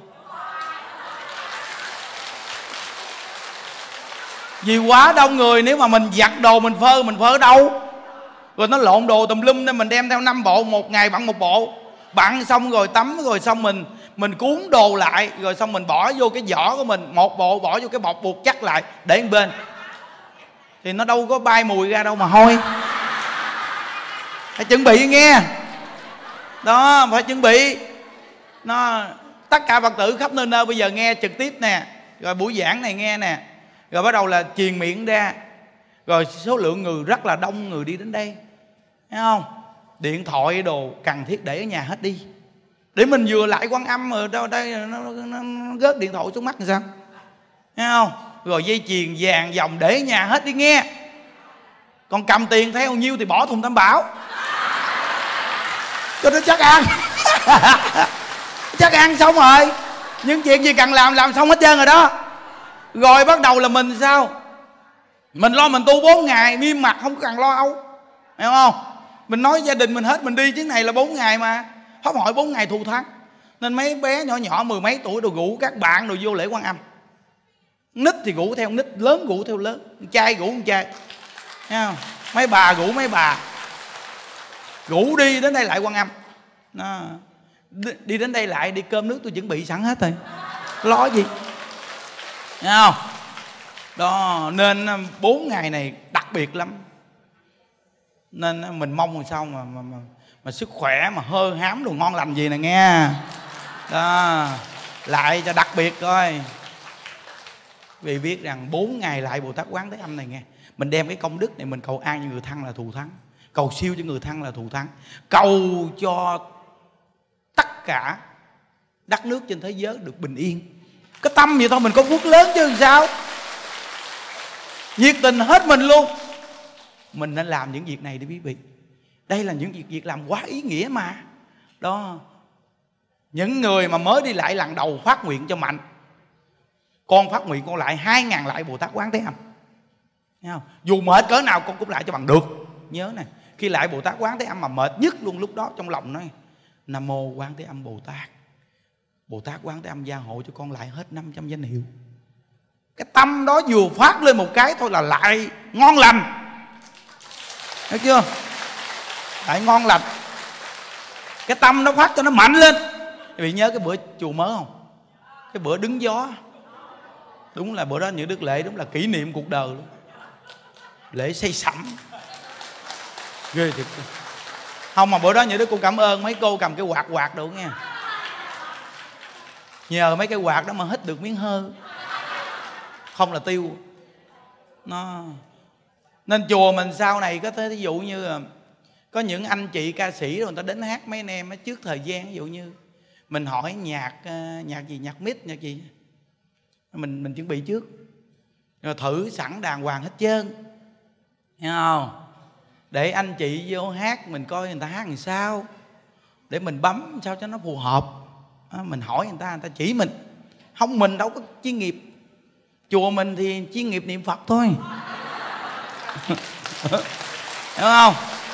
Vì quá đông người, nếu mà mình giặt đồ mình phơ ở đâu? Rồi nó lộn đồ tùm lum nên mình đem theo 5 bộ, một ngày bận một bộ. Bận xong rồi tắm rồi xong mình cuốn đồ lại, rồi xong mình bỏ vô cái giỏ của mình, một bộ bỏ vô cái bọc buộc chắc lại để một bên. Thì nó đâu có bay mùi ra đâu mà hôi. Phải chuẩn bị nghe. Đó, phải chuẩn bị. Nó tất cả Phật tử khắp nơi nơi bây giờ nghe trực tiếp nè, rồi buổi giảng này nghe nè, rồi bắt đầu là truyền miệng ra, rồi số lượng người rất là đông người đi đến đây, thấy không? Điện thoại đồ cần thiết để ở nhà hết đi, để mình vừa lại Quan Âm ở đâu đây nó gớt điện thoại xuống mắt làm sao, thấy không? Rồi dây chuyền vàng vòng để ở nhà hết đi nghe. Còn cầm tiền theo nhiêu thì bỏ thùng Tam Bảo cho nó chắc ăn. Chắc ăn xong rồi, những chuyện gì cần làm xong hết trơn rồi đó. Rồi bắt đầu là mình sao? Mình lo mình tu 4 ngày nghiêm mặt, không cần lo âu, hiểu không? Mình nói gia đình mình hết mình đi, chứ này là 4 ngày mà. Pháp hội 4 ngày thù thắng. Nên mấy bé nhỏ nhỏ 10 mấy tuổi đồ rủ các bạn đồ vô lễ Quan Âm. Nít thì rủ theo nít, lớn rủ theo lớn, con trai rủ con trai, thấy không? Mấy bà rủ mấy bà, rủ đi đến đây lại Quan Âm. Đó. Đi đến đây lại, đi cơm nước tôi chuẩn bị sẵn hết rồi, lo gì, thấy không? Đó, nên 4 ngày này đặc biệt lắm. Nên mình mong làm sao mà sức khỏe mà hơ hám đồ ngon lành gì nè nghe. Đó, lại cho đặc biệt coi. Vì biết rằng 4 ngày lại Bồ Tát Quán Thế Âm này nghe, mình đem cái công đức này mình cầu an cho người thân là thù thắng, cầu siêu cho người thân là thù thắng, cầu cho tất cả đất nước trên thế giới được bình yên. Cái tâm vậy thôi mình có phước lớn chứ làm sao. Nhiệt tình hết mình luôn. Mình nên làm những việc này đi quý vị. Đây là những việc làm quá ý nghĩa mà. Đó. Những người mà mới đi lại lần đầu phát nguyện cho mạnh. Con phát nguyện con lại 2.000 lại Bồ Tát Quán Thế Âm. Thấy không? Dù mệt cỡ nào con cũng lại cho bằng được. Nhớ nè, khi lại Bồ Tát Quán Thế Âm mà mệt nhất luôn lúc đó trong lòng nói Nam Mô Quán Thế Âm Bồ Tát. Bồ Tát Quán Thế Âm gia hộ cho con lại hết 500 danh hiệu. Cái tâm đó vừa phát lên một cái thôi là lại ngon lành. Thấy chưa? Lại ngon lành. Cái tâm nó phát cho nó mạnh lên. Quý vị nhớ cái bữa chùa mới không? Cái bữa đứng gió. Đúng là bữa đó những đức lễ đúng là kỷ niệm cuộc đời luôn. Lễ say sẩm. Ghê thiệt. Không mà bữa đó những đức cũng cảm ơn mấy cô cầm cái quạt đồ nghe. Nhờ mấy cái quạt đó mà hít được miếng hơ. Không là tiêu. Nó. Nên chùa mình sau này có thể ví dụ như có những anh chị ca sĩ rồi người ta đến hát mấy anh em trước thời gian, ví dụ như mình hỏi nhạc gì, nhạc mít, nhạc gì, mình chuẩn bị trước rồi thử sẵn đàng hoàng hết trơn, hiểu không? Để anh chị vô hát mình coi người ta hát làm sao, để mình bấm sao cho nó phù hợp. Mình hỏi người ta chỉ mình. Không, mình đâu có chuyên nghiệp. Chùa mình thì chuyên nghiệp niệm Phật thôi. Hiểu không?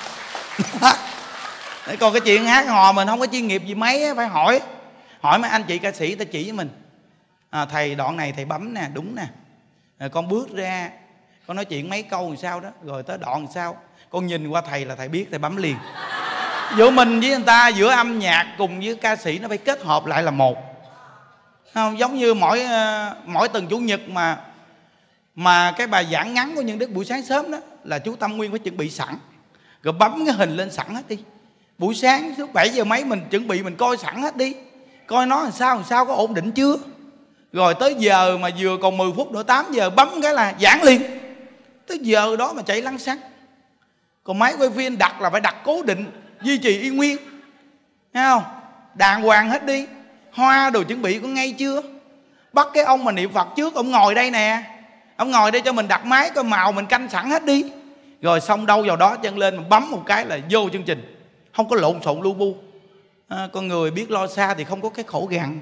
Còn cái chuyện hát hò mình không có chuyên nghiệp gì mấy, phải hỏi mấy anh chị ca sĩ người ta chỉ với mình. Thầy đoạn này thầy bấm nè, đúng nè, con bước ra con nói chuyện mấy câu làm sao đó, rồi tới đoạn làm sao con nhìn qua thầy là thầy biết, thầy bấm liền. Giữa mình với người ta, giữa âm nhạc cùng với ca sĩ nó phải kết hợp lại là một. Không giống như mỗi tuần chủ nhật mà Mà cái bài giảng ngắn của Nhân Đức buổi sáng sớm đó là chú Tâm Nguyên phải chuẩn bị sẵn, rồi bấm cái hình lên sẵn hết đi. Buổi sáng lúc 7 giờ mấy mình chuẩn bị, mình coi sẵn hết đi, coi nó làm sao có ổn định chưa. Rồi tới giờ mà vừa còn 10 phút nữa 8 giờ bấm cái là giảng liền. Tới giờ đó mà chạy lăn xăng. Còn máy quay phim đặt là phải đặt cố định, duy trì y nguyên, thấy không? Đàng hoàng hết đi. Hoa đồ chuẩn bị có ngay chưa? Bắt cái ông mà niệm Phật trước, ông ngồi đây nè, ông ngồi đây cho mình đặt máy, coi màu mình canh sẵn hết đi. Rồi xong đâu vào đó chân lên, mình bấm một cái là vô chương trình, không có lộn xộn lu bu. Con người biết lo xa thì không có cái khổ gằn.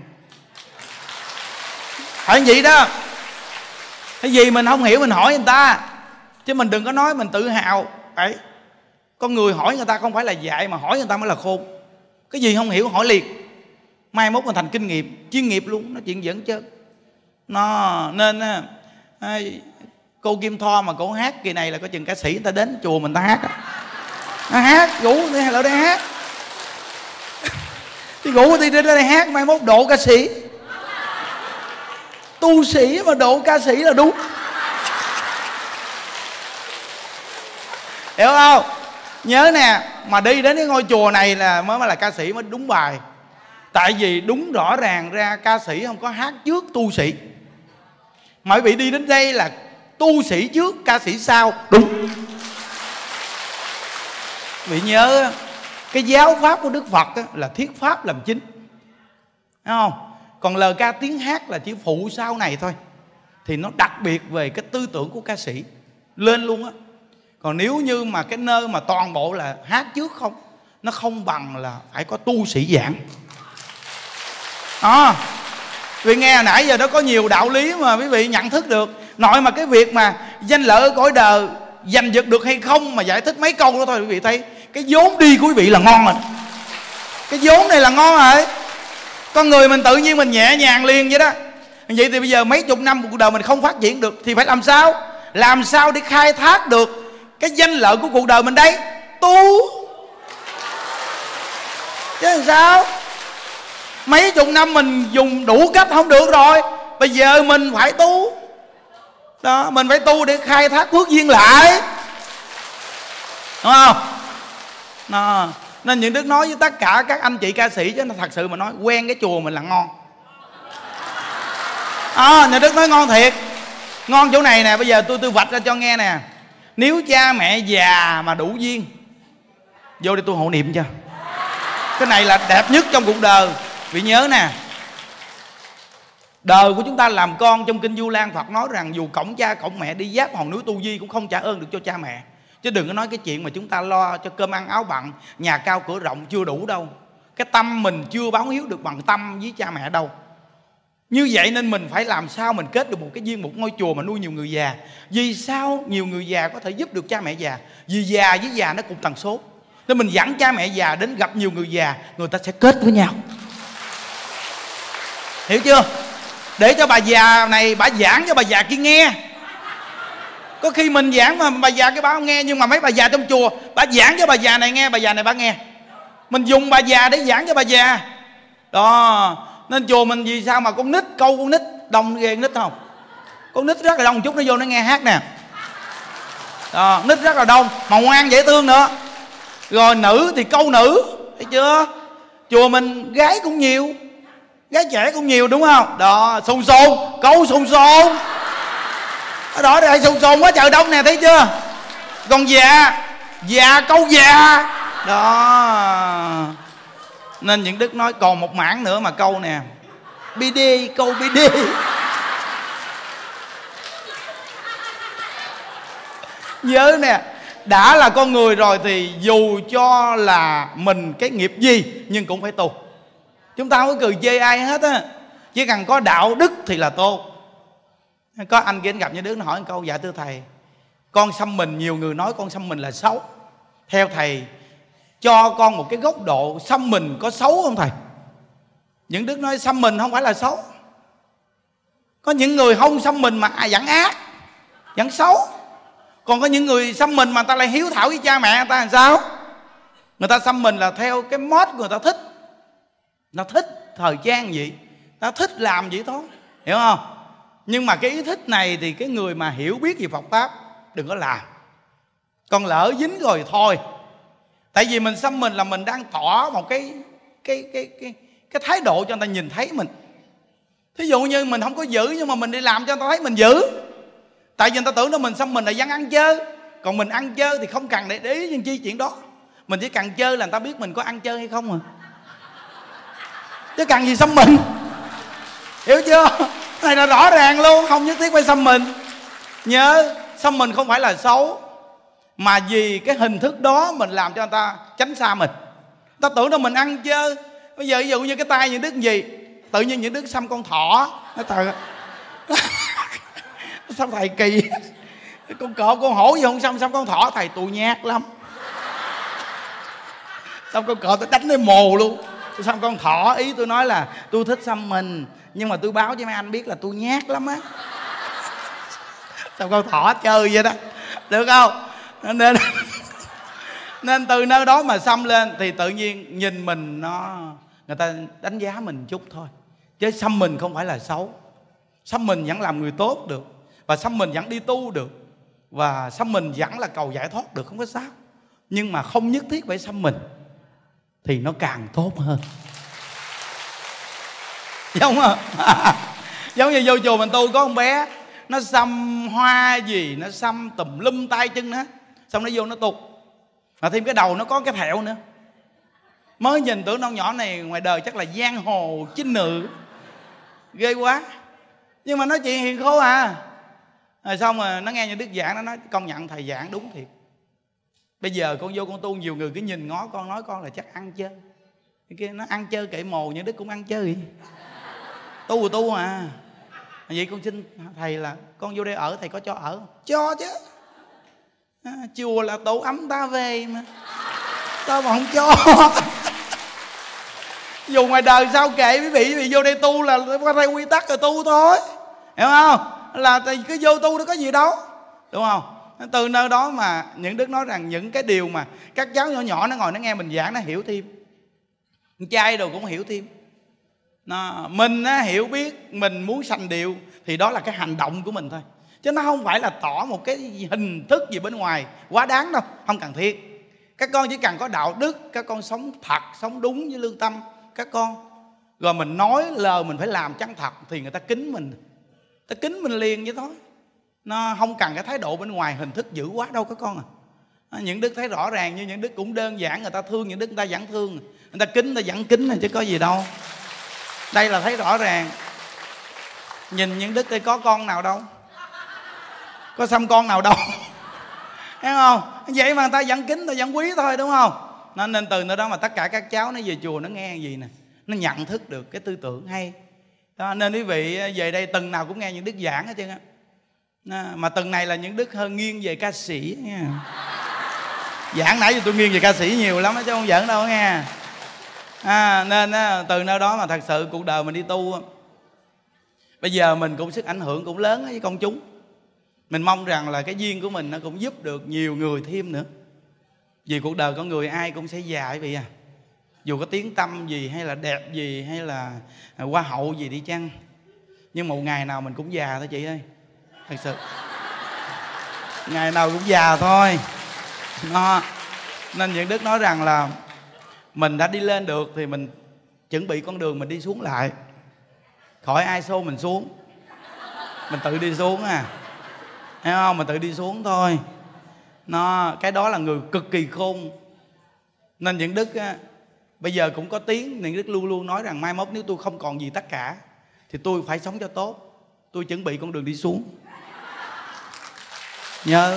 Phải vậy đó. Cái gì mình không hiểu mình hỏi người ta, chứ mình đừng có nói mình tự hào. Đấy, con người hỏi người ta không phải là dạy, mà hỏi người ta mới là khôn. Cái gì không hiểu hỏi liền, mai mốt mình thành kinh nghiệm, chuyên nghiệp luôn, nó chuyện dẫn chứ. Nó nên cô Kim Thoa mà cổ hát kỳ này là có chừng ca sĩ người ta đến chùa mình ta hát. Nó hát rủ đi lại đây hát, thì rủ đi đến đây hát, mai mốt độ ca sĩ. Tu sĩ mà độ ca sĩ là đúng, hiểu không? Nhớ nè, mà đi đến cái ngôi chùa này là mới là ca sĩ mới đúng bài. Tại vì đúng rõ ràng ra ca sĩ không có hát trước tu sĩ, mà quý vị đi đến đây là tu sĩ trước ca sĩ sau, đúng. Quý vị nhớ cái giáo pháp của Đức Phật là thuyết pháp làm chính, thấy không? Còn lời ca tiếng hát là chỉ phụ sau này thôi. Thì nó đặc biệt về cái tư tưởng của ca sĩ lên luôn á. Còn nếu như mà cái nơi mà toàn bộ là hát trước không, nó không bằng là phải có tu sĩ giảng. Vì nghe hồi nãy giờ đó có nhiều đạo lý mà quý vị nhận thức được. Nội mà cái việc mà danh lợi ở cõi đời giành giật được hay không mà giải thích mấy câu đó thôi, quý vị thấy cái vốn đi của quý vị là ngon rồi. Cái vốn này là ngon rồi. Con người mình tự nhiên mình nhẹ nhàng liền vậy đó. Vậy thì bây giờ mấy chục năm cuộc đời mình không phát triển được thì phải làm sao? Làm sao để khai thác được cái danh lợi của cuộc đời mình đây? Tu. Chứ làm sao? Mấy chục năm mình dùng đủ cách không được rồi, bây giờ mình phải tu đó, mình phải tu để khai thác phước duyên lại, đúng không? Đó. Nên những Đức nói với tất cả các anh chị ca sĩ, chứ thật sự mà nói quen cái chùa mình là ngon. Những Đức nói ngon thiệt. Ngon chỗ này nè, bây giờ tôi vạch ra cho nghe nè. Nếu cha mẹ già mà đủ duyên, vô đây tôi hộ niệm cho. Cái này là đẹp nhất trong cuộc đời. Vì nhớ nè, đời của chúng ta làm con, trong kinh Du Lan Phật nói rằng dù cổng cha cổng mẹ đi giáp hòn núi Tu Di cũng không trả ơn được cho cha mẹ. Chứ đừng có nói cái chuyện mà chúng ta lo cho cơm ăn áo bặn, nhà cao cửa rộng chưa đủ đâu. Cái tâm mình chưa báo hiếu được bằng tâm với cha mẹ đâu. Như vậy nên mình phải làm sao mình kết được một cái duyên, một ngôi chùa mà nuôi nhiều người già. Vì sao nhiều người già có thể giúp được cha mẹ già? Vì già với già nó cùng tần số. Nên mình dẫn cha mẹ già đến gặp nhiều người già, người ta sẽ kết với nhau. Hiểu chưa? Để cho bà già này bà giảng cho bà già kia nghe. Có khi mình giảng mà bà già cái bà không nghe, nhưng mà mấy bà già trong chùa bà giảng cho bà già này nghe, bà già này bà nghe. Mình dùng bà già để giảng cho bà già. Đó. Nên chùa mình vì sao mà con nít, câu con nít đông ghê, con nít không? Con nít rất là đông, chút nó vô nó nghe hát nè. Đó, nít rất là đông mà ngoan dễ thương nữa. Rồi nữ thì câu nữ, thấy chưa? Chùa mình gái cũng nhiều, gái trẻ cũng nhiều, đúng không? Đó, xôn xôn, câu xôn xôn. Ở đó đây xôn xôn quá trời đông nè, thấy chưa? Còn già câu già. Đó. Nên những Đức nói còn một mảng nữa mà câu nè. BD, câu BD. Nhớ nè, đã là con người rồi thì dù cho là mình cái nghiệp gì nhưng cũng phải tu. Chúng ta không có cười chê ai hết á. Chỉ cần có đạo đức thì là tốt. Có anh kia anh gặp như Đức, nó hỏi một câu: dạ thưa thầy, con xăm mình, nhiều người nói con xăm mình là xấu. Theo thầy cho con một cái góc độ xăm mình có xấu không thầy? Những Đức nói xăm mình không phải là xấu. Có những người không xăm mình mà vẫn ác, vẫn xấu. Còn có những người xăm mình mà người ta lại hiếu thảo với cha mẹ người ta làm sao? Người ta xăm mình là theo cái mốt người ta thích. Người ta thích thời trang gì, người ta thích làm vậy thôi, hiểu không? Nhưng mà cái ý thích này thì cái người mà hiểu biết về Phật pháp đừng có làm. Còn lỡ dính rồi thôi. Tại vì mình xăm mình là mình đang tỏ một cái thái độ cho người ta nhìn thấy mình. Thí dụ như mình không có giữ, nhưng mà mình đi làm cho người ta thấy mình giữ. Tại vì người ta tưởng là mình xăm mình là dân ăn chơi. Còn mình ăn chơi thì không cần để ý những chi chuyện đó. Mình chỉ cần chơi là người ta biết mình có ăn chơi hay không à. Chứ cần gì xăm mình. Hiểu chưa? Này là rõ ràng luôn, không nhất thiết phải xăm mình. Nhớ, xăm mình không phải là xấu, mà vì cái hình thức đó mình làm cho người ta tránh xa mình. Ta tưởng là mình ăn chơi. Bây giờ ví dụ như cái tay những đức gì, tự nhiên những đức xăm con thỏ. Nó trời sao thầy kỳ. Con cọp con hổ gì không xăm con thỏ. Thầy tôi nhát lắm. Xong con cọp tôi đánh cái mồ luôn. Tôi xăm con thỏ, ý tôi nói là tôi thích xăm mình, nhưng mà tôi báo cho mấy anh biết là tôi nhát lắm á. Xăm con thỏ chơi vậy đó, được không? Nên từ nơi đó mà xăm lên thì tự nhiên nhìn mình người ta đánh giá mình chút thôi. Chứ xăm mình không phải là xấu. Xăm mình vẫn làm người tốt được, và xăm mình vẫn đi tu được, và xăm mình vẫn là cầu giải thoát được, không có sao. Nhưng mà không nhất thiết phải xăm mình thì nó càng tốt hơn. Giống không? Giống như vô chùa mình tu, có con bé nó xăm hoa gì, nó xăm tùm lum tay chân hết. Xong nó vô nó tục, mà thêm cái đầu nó có cái thẹo nữa. Mới nhìn tưởng con nhỏ này ngoài đời chắc là giang hồ chính nữ, ghê quá. Nhưng mà nói chuyện hiền khô à. Rồi xong rồi nó nghe như Đức giảng, nó nói công nhận thầy giảng đúng thiệt. Bây giờ con vô con tu, nhiều người cứ nhìn ngó con, nói con là chắc ăn chơi. Cái kia nó ăn chơi kệ mồ, như Đức cũng ăn chơi. Tu à. Vậy con xin thầy là con vô đây ở, thầy có cho ở không? Cho chứ. Chùa là tổ ấm ta về mà, tao mà không cho. Dù ngoài đời sao kệ quý vị vô đây tu là có theo quy tắc rồi tu thôi, hiểu không? Là cứ vô tu nó có gì đâu, đúng không? Từ nơi đó mà những Đức nói rằng những cái điều mà các cháu nhỏ nhỏ nó ngồi nó nghe mình giảng, nó hiểu thêm. Trai đồ cũng hiểu thêm. Mình hiểu biết, mình muốn sanh điệu thì đó là cái hành động của mình thôi, chứ nó không phải là tỏ một cái hình thức gì bên ngoài quá đáng đâu, không cần thiết. Các con chỉ cần có đạo đức, các con sống thật, sống đúng với lương tâm các con. Rồi mình nói lời mình phải làm chân thật thì người ta kính mình. Ta kính mình liền vậy thôi. Nó không cần cái thái độ bên ngoài hình thức dữ quá đâu các con à. Những Đức thấy rõ ràng, như những Đức cũng đơn giản, người ta thương những Đức người ta vẫn thương, người ta kính người ta vẫn kính, chứ có gì đâu. Đây là thấy rõ ràng. Nhìn những Đức thì có con nào đâu, có xăm con nào đâu. Thấy không? Vậy mà người ta vẫn kính, người ta vẫn quý thôi, đúng không? Nên từ nơi đó mà tất cả các cháu nó về chùa nó nghe gì nè, nó nhận thức được cái tư tưởng hay đó. Nên quý vị về đây tuần nào cũng nghe những Đức giảng hết trơn á. Mà tuần này là những Đức hơi nghiêng về ca sĩ nha. Giảng nãy giờ tôi nghiêng về ca sĩ nhiều lắm chứ không giỡn đâu nghe. Nên từ nơi đó mà thật sự cuộc đời mình đi tu, bây giờ mình cũng sức ảnh hưởng cũng lớn với công chúng. Mình mong rằng là cái duyên của mình nó cũng giúp được nhiều người thêm nữa. Vì cuộc đời con người ai cũng sẽ già quý vị à. Dù có tiếng tăm gì hay là đẹp gì hay là hoa hậu gì đi chăng, nhưng một ngày nào mình cũng già thôi chị ơi. Thật sự ngày nào cũng già thôi. Nên những Đức nói rằng là mình đã đi lên được thì mình chuẩn bị con đường mình đi xuống lại. Khỏi ai xô mình xuống, mình tự đi xuống à. Thấy không? Mình tự đi xuống thôi. Cái đó là người cực kỳ khôn. Nên những Đức bây giờ cũng có tiếng, những Đức luôn luôn nói rằng mai mốt nếu tôi không còn gì tất cả thì tôi phải sống cho tốt. Tôi chuẩn bị con đường đi xuống. Nhớ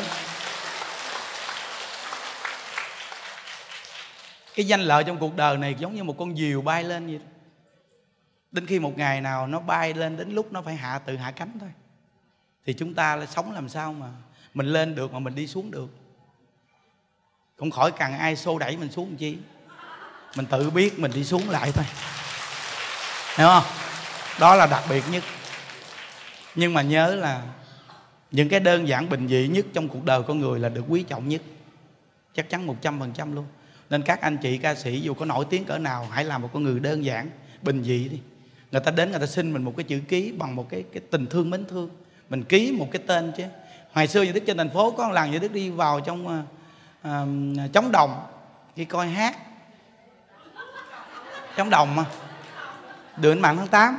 cái danh lợi trong cuộc đời này giống như một con diều bay lên vậy đó. Đến khi một ngày nào nó bay lên, đến lúc nó phải tự hạ cánh thôi. Thì chúng ta sống làm sao mà mình lên được mà mình đi xuống được. Không khỏi cần ai xô đẩy mình xuống làm chi. Mình tự biết mình đi xuống lại thôi. Hiểu không? Đó là đặc biệt nhất. Nhưng mà nhớ là những cái đơn giản bình dị nhất trong cuộc đời con người là được quý trọng nhất. Chắc chắn 100% luôn. Nên các anh chị ca sĩ dù có nổi tiếng cỡ nào, hãy làm một con người đơn giản, bình dị đi. Người ta đến người ta xin mình một cái chữ ký bằng một cái tình thương mến thương. Mình ký một cái tên chứ. Hồi xưa Như Đức trên thành phố có một lần Như Đức đi vào trong Trống Đồng đi coi hát. Trống Đồng mà đường Mạng Tháng 8.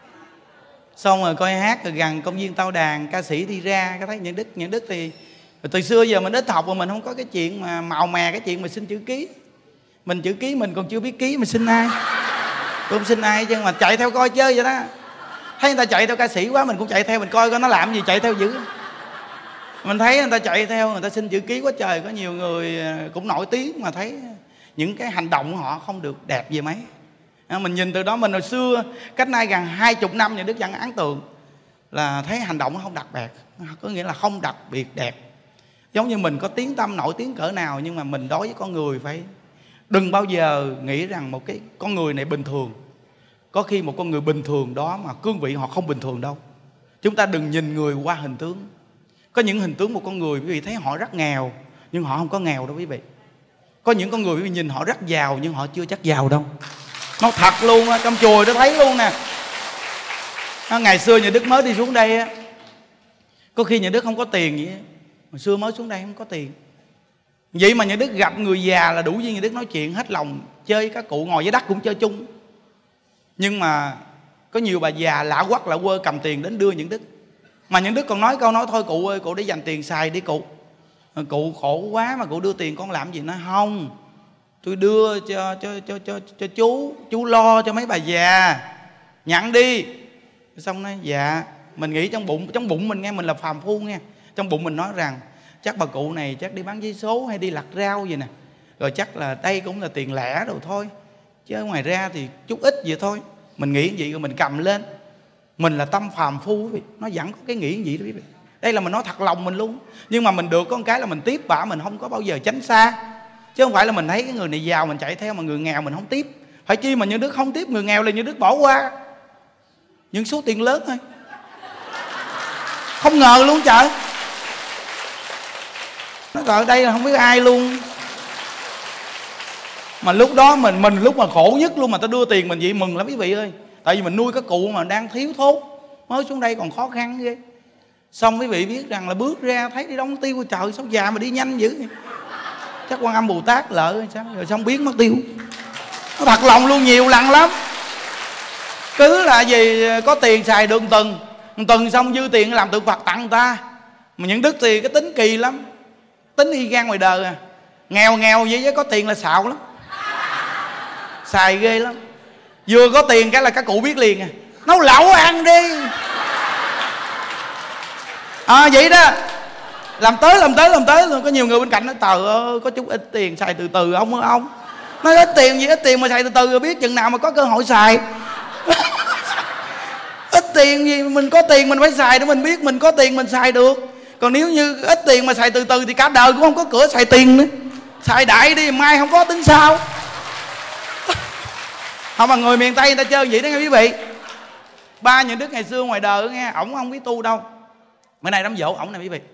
Xong rồi coi hát rồi gần công viên Tao Đàn, ca sĩ đi ra có thấy Nhân Đức thì từ xưa giờ mình ít học mà mình không có cái chuyện mà màu mè cái chuyện mà xin chữ ký. Mình chữ ký mình còn chưa biết ký, mình xin ai? Tôi không xin ai chứ mà chạy theo coi chơi vậy đó. Thấy người ta chạy theo ca sĩ quá mình cũng chạy theo, mình coi nó làm gì chạy theo dữ. Mình thấy người ta chạy theo, người ta xin chữ ký quá trời. Có nhiều người cũng nổi tiếng mà thấy những cái hành động của họ không được đẹp gì mấy. Mình nhìn từ đó, mình hồi xưa cách nay gần 20 năm Nhà Đức vẫn ấn tượng là thấy hành động nó không đặc biệt, có nghĩa là không đặc biệt đẹp. Giống như mình có tiếng tăm nổi tiếng cỡ nào, nhưng mà mình đối với con người phải đừng bao giờ nghĩ rằng một cái con người này bình thường. Có khi một con người bình thường đó mà cương vị họ không bình thường đâu. Chúng ta đừng nhìn người qua hình tướng. Có những hình tướng một con người quý vị thấy họ rất nghèo, nhưng họ không có nghèo đâu quý vị. Có những con người quý vị nhìn họ rất giàu, nhưng họ chưa chắc giàu đâu. Nó thật luôn á, trong chùa tôi thấy luôn nè. Ngày xưa Nhà Đức mới đi xuống đây á, có khi Nhà Đức không có tiền vậy. Hồi xưa mới xuống đây không có tiền. Vậy mà Nhà Đức gặp người già là đủ với Nhà Đức nói chuyện hết lòng. Chơi các cụ ngồi dưới đất cũng chơi chung. Nhưng mà có nhiều bà già lạ quắc lạ quơ cầm tiền đến đưa Nhà Đức. Mà Nhà Đức còn nói câu nói thôi cụ ơi, cụ để dành tiền xài đi cụ. Cụ khổ quá mà cụ đưa tiền con làm gì? Nói không, tôi đưa cho chú lo cho mấy bà già, nhận đi. Xong nói dạ. Mình nghĩ trong bụng mình nghe, mình là phàm phu nghe. Trong bụng mình nói rằng chắc bà cụ này chắc đi bán giấy số hay đi lặt rau gì nè, rồi chắc là đây cũng là tiền lẻ rồi thôi, chứ ngoài ra thì chút ít vậy thôi. Mình nghĩ vậy rồi mình cầm lên. Mình là tâm phàm phu quý vị. Nó vẫn có cái nghĩ vậy đó quý vị. Đây là mình nói thật lòng mình luôn. Nhưng mà mình được có một cái là mình tiếp bả, mình không có bao giờ tránh xa. Chứ không phải là mình thấy cái người này giàu mình chạy theo, mà người nghèo mình không tiếp. Phải chi mà Như Đức không tiếp người nghèo là Như Đức bỏ qua những số tiền lớn thôi. Không ngờ luôn trời. Nó gọi đây là không biết ai luôn. Mà lúc đó mình lúc mà khổ nhất luôn mà ta đưa tiền mình vậy mừng lắm quý vị ơi. Tại vì mình nuôi các cụ mà đang thiếu thốn, mới xuống đây còn khó khăn ghê. Xong quý vị biết rằng là bước ra thấy đi đóng tiêu, trời sao già mà đi nhanh dữ vậy? Chắc Quan Âm Bồ Tát lợi sao, rồi xong biến mất tiêu. Nó thật lòng luôn, nhiều lần lắm. Cứ là gì có tiền xài được một tuần xong dư tiền làm tượng Phật tặng người ta. Mà những Đức thì cái tính kỳ lắm, tính y gan ngoài đời à. Nghèo vậy chứ có tiền là xạo lắm, xài ghê lắm. Vừa có tiền cái là các cụ biết liền à, nấu lẩu ăn đi. Vậy đó. Làm tới luôn. Có nhiều người bên cạnh nói trời ơi có chút ít tiền xài từ từ ông. Nói ít tiền gì, ít tiền mà xài từ từ rồi biết chừng nào mà có cơ hội xài. Ít tiền gì, mình có tiền mình phải xài để mình biết mình có tiền mình xài được. Còn nếu như ít tiền mà xài từ từ thì cả đời cũng không có cửa xài tiền nữa. Xài đại đi, mai không có tính sao. Không mà người miền Tây người ta chơi vậy đó nghe quý vị. Ba Nhà Đức ngày xưa ngoài đời nghe, ổng không biết tu đâu. Bữa nay đám dỗ ổng nè quý vị.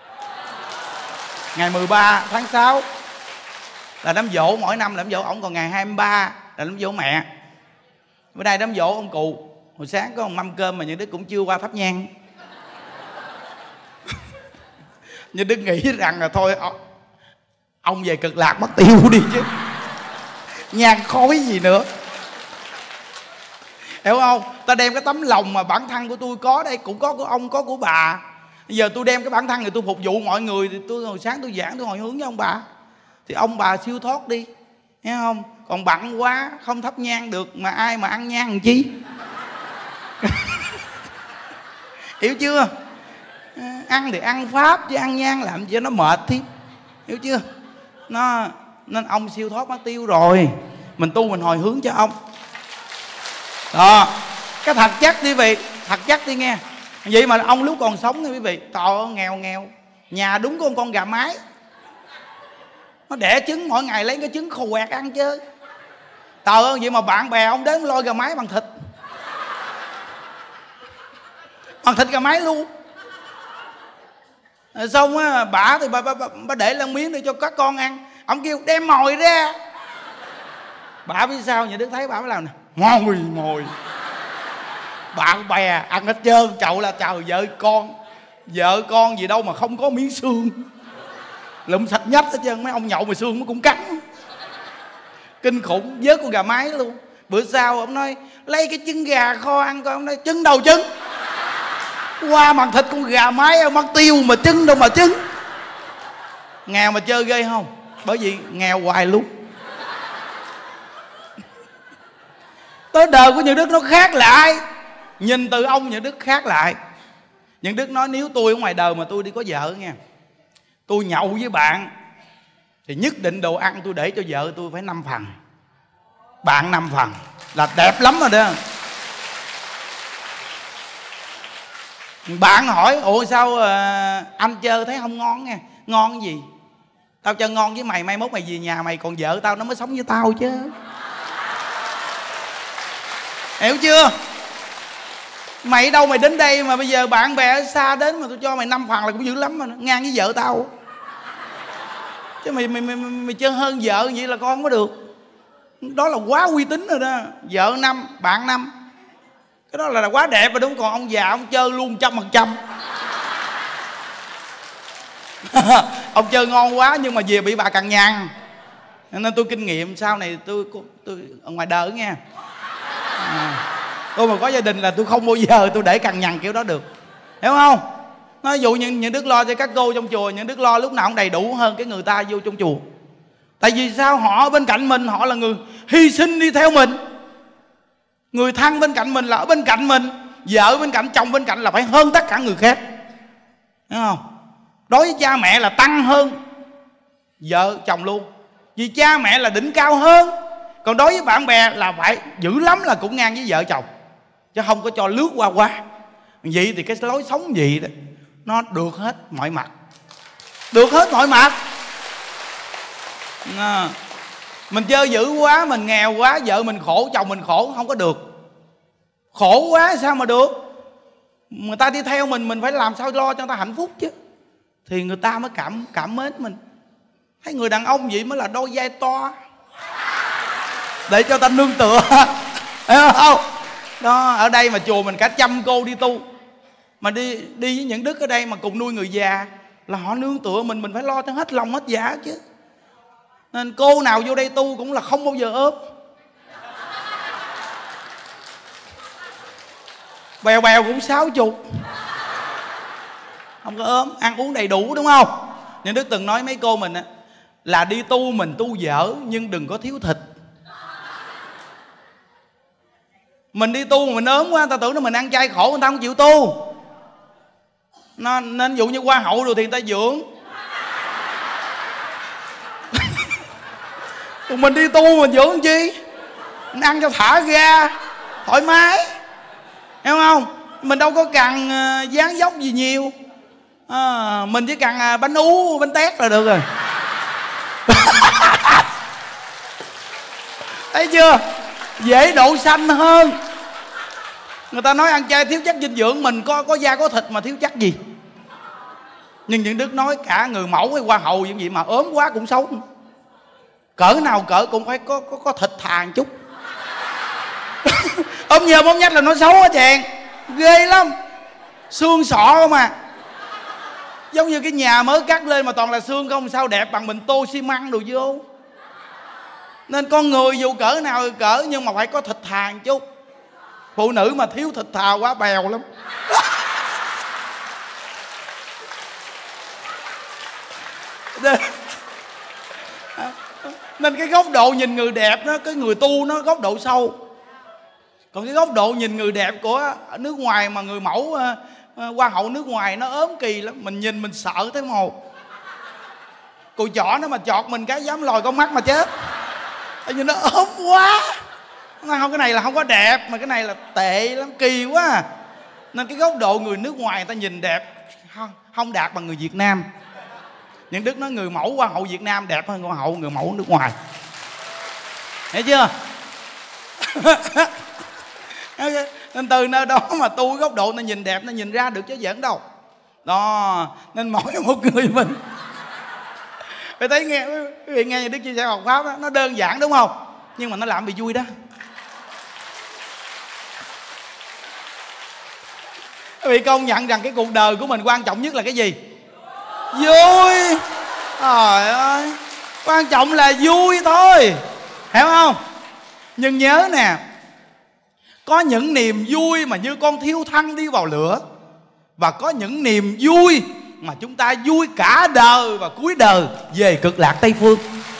Ngày 13 tháng 6 là đám dỗ, mỗi năm là đám dỗ ổng, còn ngày 23 là đám dỗ mẹ. Bữa nay đám dỗ ông cụ. Hồi sáng có một mâm cơm mà Như Đức cũng chưa qua thắp nhang. Như Đức nghĩ rằng là thôi ông về Cực Lạc mất tiêu đi chứ, nhang khói gì nữa. Hiểu không? Ta đem cái tấm lòng mà bản thân của tôi có đây, cũng có của ông, có của bà. Bây giờ tôi đem cái bản thân này tôi phục vụ mọi người, thì tôi hồi sáng tôi giảng tôi hồi hướng với ông bà, thì ông bà siêu thoát đi, nghe không? Còn bận quá không thắp nhang được, mà ai mà ăn nhang làm chi. Hiểu chưa? Ăn thì ăn pháp chứ ăn nhang làm cho nó mệt thêm. Hiểu chưa? Nên ông siêu thoát mất tiêu rồi, mình tu mình hồi hướng cho ông. Đó, cái thật chất quý vị, thật chất đi nghe. Vậy mà ông lúc còn sống nha quý vị, trời ơi nghèo, nhà đúng có con gà mái, nó đẻ trứng mỗi ngày lấy cái trứng khô quẹt ăn chứ. Trời ơi, vậy mà bạn bè ông đến lôi gà mái bằng thịt gà mái luôn. Rồi xong á, bà thì bà để lên miếng để cho các con ăn. Ông kêu đem mồi ra. Bà biết sao? Nhà Đức thấy bà mới làm nè, mồi. bạn bè ăn hết trơn. Chậu là trời, vợ con gì đâu mà không có miếng xương, lụm sạch nhách hết trơn. Mấy ông nhậu mà xương nó cũng cắn, kinh khủng. Vớt con gà mái luôn. Bữa sau ông nói lấy cái trứng gà kho ăn coi. Ông nói trứng đâu trứng, qua màn thịt con gà mái ông mất tiêu mà trứng đâu mà trứng. Nghèo mà chơi ghê không? Bởi vì nghèo hoài luôn. Tới đời của Nhuận Đức nó khác lại. Nhìn từ ông Nhuận Đức khác lại. Nhuận Đức nói nếu tôi ở ngoài đời mà tôi đi có vợ nha, tôi nhậu với bạn thì nhất định đồ ăn tôi để cho vợ tôi phải 5 phần, bạn 5 phần là đẹp lắm rồi đó. Bạn hỏi ủa sao anh chơi thấy không ngon nha. Ngon cái gì? Tao chơi ngon với mày, mai mốt mày về nhà mày còn vợ tao nó mới sống với tao chứ. Hiểu chưa? Mày đâu mày đến đây mà bây giờ bạn bè ở xa đến mà tôi cho mày 5 phần là cũng dữ lắm mà, ngang với vợ tao. Chứ mày chơi hơn vợ vậy là con không có được. Đó là quá uy tín rồi đó. Vợ 5, bạn 5, cái đó là quá đẹp rồi đúng. Còn ông già ông chơi luôn 100%. Ông chơi ngon quá nhưng mà về bị bà cằn nhằn. Nên tôi kinh nghiệm sau này tôi ở ngoài đời nghe. Tôi mà có gia đình là tôi không bao giờ tôi để cằn nhằn kiểu đó được. Hiểu không? Nói dụ những Đức lo cho các cô trong chùa, những Đức lo lúc nào cũng đầy đủ hơn cái người ta vô trong chùa. Tại vì sao? Họ ở bên cạnh mình, họ là người hy sinh đi theo mình. Người thân bên cạnh mình là ở bên cạnh mình, vợ bên cạnh, chồng bên cạnh là phải hơn tất cả người khác. Hiểu không? Đối với cha mẹ là tăng hơn vợ chồng luôn, vì cha mẹ là đỉnh cao hơn. Còn đối với bạn bè là phải dữ lắm là cũng ngang với vợ chồng, chứ không có cho lướt qua quá. Vậy thì cái lối sống gì đó nó được hết mọi mặt. Được hết mọi mặt. Mình chơi dữ quá, mình nghèo quá, vợ mình khổ, chồng mình khổ, không có được. Khổ quá sao mà được. Người ta đi theo mình phải làm sao lo cho người ta hạnh phúc chứ, thì người ta mới cảm mến mình. Thấy người đàn ông vậy mới là đôi vai to để cho ta nương tựa. Hiểu không? Đó, ở đây mà chùa mình cả 100 cô đi tu, mà đi với những Đức ở đây mà cùng nuôi người già, là họ nương tựa mình phải lo cho hết lòng hết dạ chứ. Nên cô nào vô đây tu cũng là không bao giờ ốm. Bèo bèo cũng 60, không có ốm, ăn uống đầy đủ, đúng không? Nhưng Đức từng nói mấy cô mình á, là đi tu mình tu dở nhưng đừng có thiếu thịt. Mình đi tu mà mình ốm quá, người ta tưởng là mình ăn chay khổ, người ta không chịu tu. Nên ví dụ như hoa hậu rồi thì người ta dưỡng. Còn mình đi tu mình dưỡng chi? Mình ăn cho thả ga, thoải mái. Hiểu không? Mình đâu có cần dáng dốc gì nhiều. Mình chỉ cần bánh ú, bánh tét là được rồi. Thấy chưa? Dễ độ sanh hơn. Người ta nói ăn chay thiếu chất dinh dưỡng, mình có da có thịt mà thiếu chất gì. Nhưng những Đức nói cả người mẫu hay hoa hậu những gì mà ốm quá cũng xấu. Cỡ nào cỡ cũng phải có thịt thà một chút. Ốm nhơm ốm nhách là nó xấu á chàng. Ghê lắm. Xương sọ không à. Giống như cái nhà mới cắt lên mà toàn là xương không, sao đẹp bằng mình tô xi măng đồ vô. Nên con người dù cỡ nào cỡ nhưng mà phải có thịt thà một chút. Phụ nữ mà thiếu thịt thà quá bèo lắm. Nên cái góc độ nhìn người đẹp đó, cái người tu nó góc độ sâu. Còn cái góc độ nhìn người đẹp của nước ngoài mà người mẫu hoa hậu nước ngoài nó ốm kỳ lắm. Mình nhìn mình sợ tới một. Cùi chỏ nó mà chọt mình cái dám lòi con mắt mà chết. Tại vì nó ốm quá. Nó không, cái này là không có đẹp, mà cái này là tệ lắm, kỳ quá à. Nên cái góc độ người nước ngoài người ta nhìn đẹp không đạt bằng người Việt Nam. Những Đức nói người mẫu hoa hậu Việt Nam đẹp hơn hoa hậu người mẫu nước ngoài. Hiểu chưa? Nên từ nơi đó mà tu cái góc độ nó nhìn đẹp, nó nhìn ra được chứ giỡn đâu. Đó, nên mỗi một người mình phải thấy nghe, quý vị nghe Đức chia sẻ Phật pháp đó, nó đơn giản đúng không? Nhưng mà nó làm bị vui đó. Quý vị công nhận rằng cái cuộc đời của mình quan trọng nhất là cái gì? Vui. Trời ơi, quan trọng là vui thôi, hiểu không? Nhưng nhớ nè, có những niềm vui mà như con thiêu thân đi vào lửa, và có những niềm vui mà chúng ta vui cả đời và cuối đời về cực lạc Tây Phương.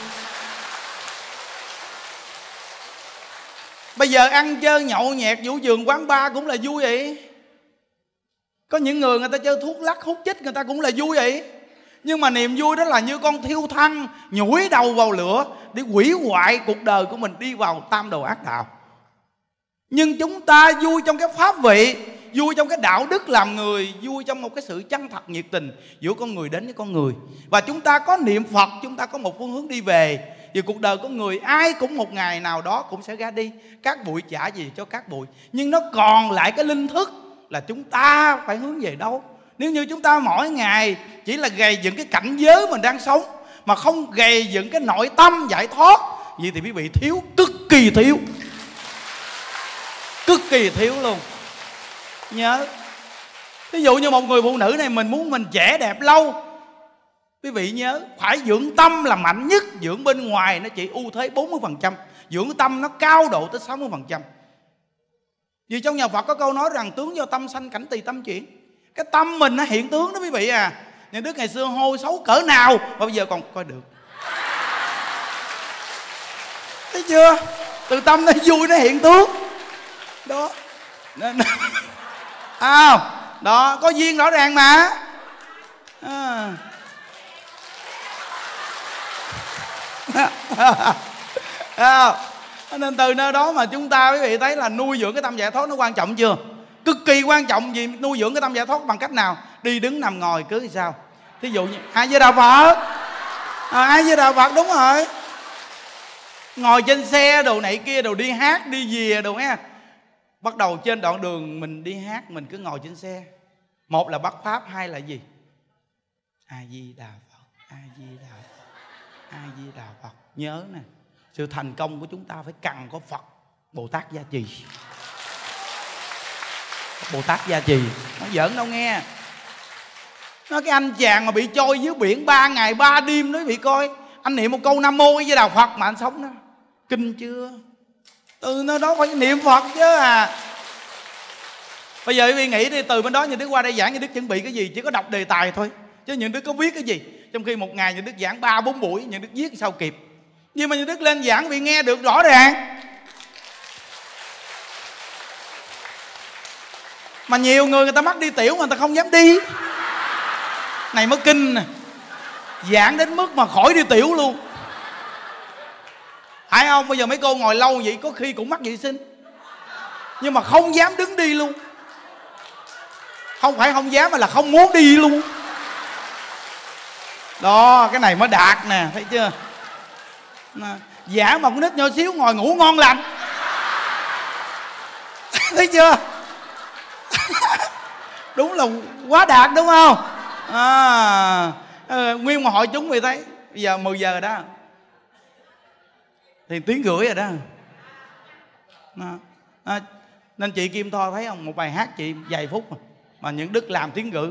Bây giờ ăn chơi nhậu nhẹt vũ trường quán bar cũng là vui vậy. Có những người người ta chơi thuốc lắc hút chích người ta cũng là vui vậy. Nhưng mà niềm vui đó là như con thiêu thân nhủi đầu vào lửa để hủy hoại cuộc đời của mình đi vào tam đồ ác đạo. Nhưng chúng ta vui trong cái pháp vị, vui trong cái đạo đức làm người, vui trong một cái sự chân thật nhiệt tình giữa con người đến với con người. Và chúng ta có niệm Phật, chúng ta có một phương hướng đi về. Vì cuộc đời con người ai cũng một ngày nào đó cũng sẽ ra đi, các bụi trả gì cho các bụi. Nhưng nó còn lại cái linh thức là chúng ta phải hướng về đâu. Nếu như chúng ta mỗi ngày chỉ là gầy dựng cái cảnh giới mình đang sống, mà không gầy dựng cái nội tâm giải thoát, vậy thì quý vị thiếu, cực kỳ thiếu. Cực kỳ thiếu luôn. Nhớ, ví dụ như một người phụ nữ này, mình muốn mình trẻ đẹp lâu, quý vị nhớ phải dưỡng tâm là mạnh nhất. Dưỡng bên ngoài nó chỉ ưu thế 40%, dưỡng tâm nó cao độ tới 60%. Vì trong nhà Phật có câu nói rằng tướng do tâm sanh cảnh tùy tâm chuyển. Cái tâm mình nó hiện tướng đó quý vị à. Những đứa ngày xưa hôi xấu cỡ nào mà bây giờ còn coi được. Thấy chưa? Từ tâm nó vui nó hiện tướng. Đó. Đó, có duyên rõ ràng mà. Nên từ nơi đó mà chúng ta quý vị thấy là nuôi dưỡng cái tâm giải thoát nó quan trọng chưa? Cực kỳ quan trọng. Vì nuôi dưỡng cái tâm giải thoát bằng cách nào? Đi đứng nằm ngồi cứ sao? Thí dụ như ai với đạo Phật, ai với đạo Phật, đúng rồi. Ngồi trên xe đồ này kia, đồ đi hát đi về đồ nghe. Bắt đầu trên đoạn đường mình đi hát, mình cứ ngồi trên xe. Một là bắt pháp, hai là gì? A Di Đà Phật, A Di Đà Phật, A Di Đà Phật. Nhớ nè, sự thành công của chúng ta phải cần có Phật Bồ Tát gia trì. Bồ Tát gia trì, nó giỡn đâu nghe. Nó cái anh chàng mà bị trôi dưới biển 3 ngày 3 đêm đó quý vị coi. Anh niệm một câu Nam Mô A Di Đà Phật mà anh sống đó. Kinh chưa? Từ nơi đó phải niệm Phật chứ à. Bây giờ quý vị nghĩ đi, từ bên đó những đứa qua đây giảng, những đứa chuẩn bị cái gì? Chỉ có đọc đề tài thôi, chứ những đứa có viết cái gì? Trong khi một ngày những đứa giảng 3-4 buổi, những đứa viết sao kịp. Nhưng mà những đứa lên giảng vì nghe được rõ ràng. Mà nhiều người ta mắc đi tiểu mà người ta không dám đi. Này mới kinh nè. Giảng đến mức mà khỏi đi tiểu luôn. Phải không? Bây giờ mấy cô ngồi lâu vậy có khi cũng mắc vệ sinh, nhưng mà không dám đứng đi luôn. Không phải không dám mà là không muốn đi luôn. Đó, cái này mới đạt nè, thấy chưa? Giả mà con nít nhỏ xíu ngồi ngủ ngon lành. Thấy chưa? Đúng là quá đạt đúng không? Nguyên một hội chúng vì thấy bây giờ 10 giờ rồi đó, thì tiếng rưỡi rồi đó. Nên chị Kim Thoa thấy không, một bài hát chị vài phút mà những Đức làm tiếng rưỡi.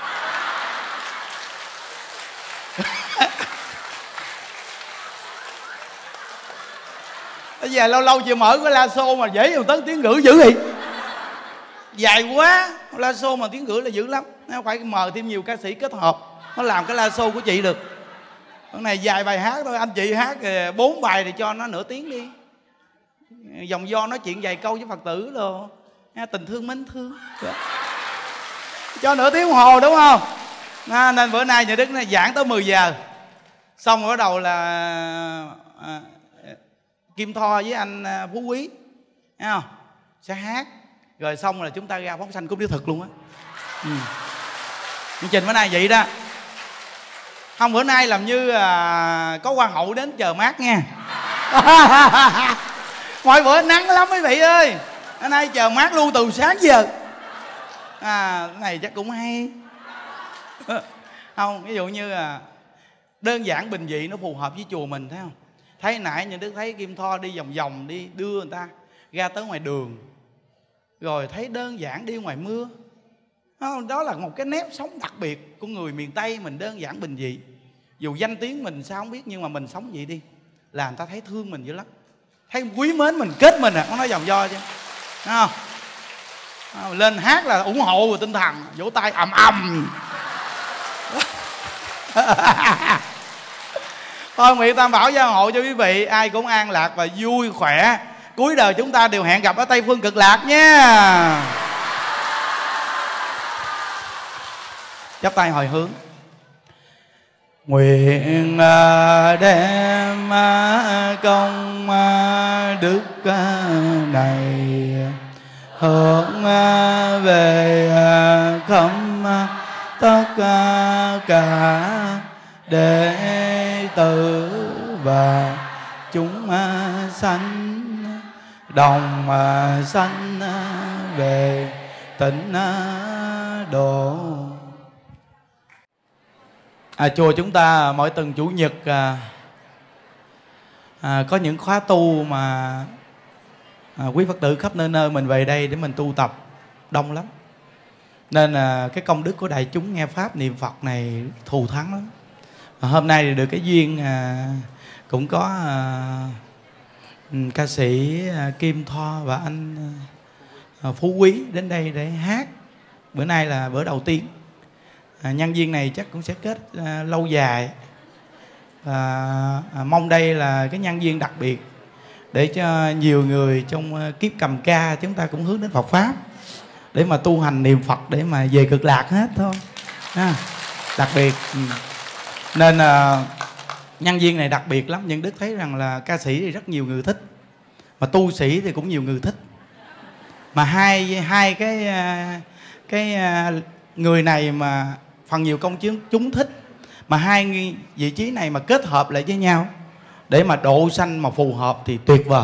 Bây giờ lâu lâu chị mở cái la xô mà dễ mà tới tiếng rưỡi dữ vậy. Dài quá, la xô mà tiếng rưỡi là dữ lắm. Nó phải mời thêm nhiều ca sĩ kết hợp nó làm cái la xô của chị được. Cái này dài bài hát thôi, anh chị hát 4 bài thì cho nó nửa tiếng đi. Dòng do nói chuyện vài câu với Phật tử rồi, tình thương mến thương, cho nửa tiếng đồng hồ đúng không? Nên bữa nay nhà Đức này giảng tới 10 giờ. Xong rồi bắt đầu là Kim Thoa với anh Phú Quý, thấy không? Sẽ hát. Rồi xong là chúng ta ra phóng sanh cúng điếu thực luôn á. Chương trình bữa nay vậy đó. Không, bữa nay làm như có hoa hậu đến chờ mát nha. Mọi bữa nắng lắm quý vị ơi. Hôm nay chờ mát luôn từ sáng giờ. Cái này chắc cũng hay. Không, ví dụ như đơn giản bình dị nó phù hợp với chùa mình, thấy không? Thấy nãy những đứa thấy Kim Thoa đi vòng vòng đi đưa người ta ra tới ngoài đường, rồi thấy đơn giản đi ngoài mưa, Đó là một cái nếp sống đặc biệt của người miền Tây mình, đơn giản bình dị. Dù danh tiếng mình sao không biết, nhưng mà mình sống vậy đi là người ta thấy thương mình dữ lắm, thấy quý mến mình, kết mình nó nói dòng do chứ, thấy không? Lên hát là ủng hộ tinh thần, vỗ tay ầm ầm. Thôi nguyện Tam Bảo gia hộ cho quý vị ai cũng an lạc và vui khỏe. Cuối đời chúng ta đều hẹn gặp ở Tây Phương Cực Lạc nha. Chắp tay hồi hướng. Nguyện đem công đức này hướng về khắp tất cả đệ tử và chúng sanh đồng sanh về tịnh độ. Chùa chúng ta mỗi tuần Chủ nhật có những khóa tu mà quý Phật tử khắp nơi nơi mình về đây để mình tu tập đông lắm. Nên cái công đức của đại chúng nghe Pháp niệm Phật này thù thắng lắm. Hôm nay thì được cái duyên cũng có ca sĩ Kim Thoa và anh Phú Quý đến đây để hát. Bữa nay là bữa đầu tiên. Nhân viên này chắc cũng sẽ kết lâu dài. Mong đây là cái nhân viên đặc biệt để cho nhiều người trong kiếp cầm ca chúng ta cũng hướng đến Phật Pháp để mà tu hành niệm Phật để mà về cực lạc hết thôi. Đặc biệt. Nên nhân viên này đặc biệt lắm. Nhưng Đức thấy rằng là ca sĩ thì rất nhiều người thích, mà tu sĩ thì cũng nhiều người thích. Mà hai cái người này mà phần nhiều công chúng thích, mà hai vị trí này mà kết hợp lại với nhau để mà độ sanh mà phù hợp thì tuyệt vời,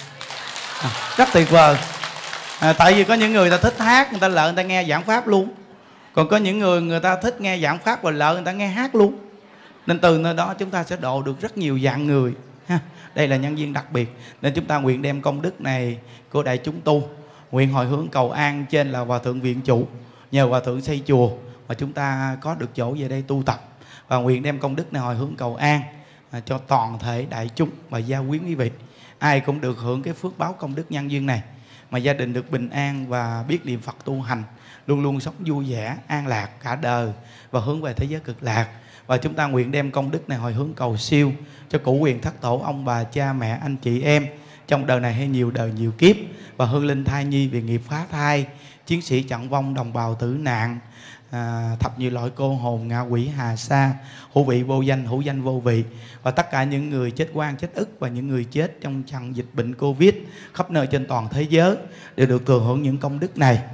rất tuyệt vời. Tại vì có những người ta thích hát, người ta lỡ người ta nghe giảng Pháp luôn. Còn có những người ta thích nghe giảng Pháp và lỡ người ta nghe hát luôn. Nên từ nơi đó chúng ta sẽ độ được rất nhiều dạng người. Đây là nhân viên đặc biệt. Nên chúng ta nguyện đem công đức này của đại chúng tu, nguyện hồi hướng cầu an trên là Hòa Thượng Viện Chủ, nhờ Hòa Thượng xây chùa mà chúng ta có được chỗ về đây tu tập. Và nguyện đem công đức này hồi hướng cầu an cho toàn thể đại chúng và gia quyến quý vị. Ai cũng được hưởng cái phước báo công đức nhân duyên này, mà gia đình được bình an và biết niệm Phật tu hành, luôn luôn sống vui vẻ, an lạc cả đời và hướng về thế giới cực lạc. Và chúng ta nguyện đem công đức này hồi hướng cầu siêu cho cửu quyền thất tổ, ông bà, cha mẹ, anh chị em trong đời này hay nhiều đời nhiều kiếp, và hương linh thai nhi vì nghiệp phá thai, chiến sĩ trận vong, đồng bào tử nạn, thập nhị loại cô hồn, ngạ quỷ hà sa, hữu vị vô danh, hữu danh vô vị, và tất cả những người chết oan chết ức và những người chết trong trận dịch bệnh Covid khắp nơi trên toàn thế giới đều được thừa hưởng những công đức này.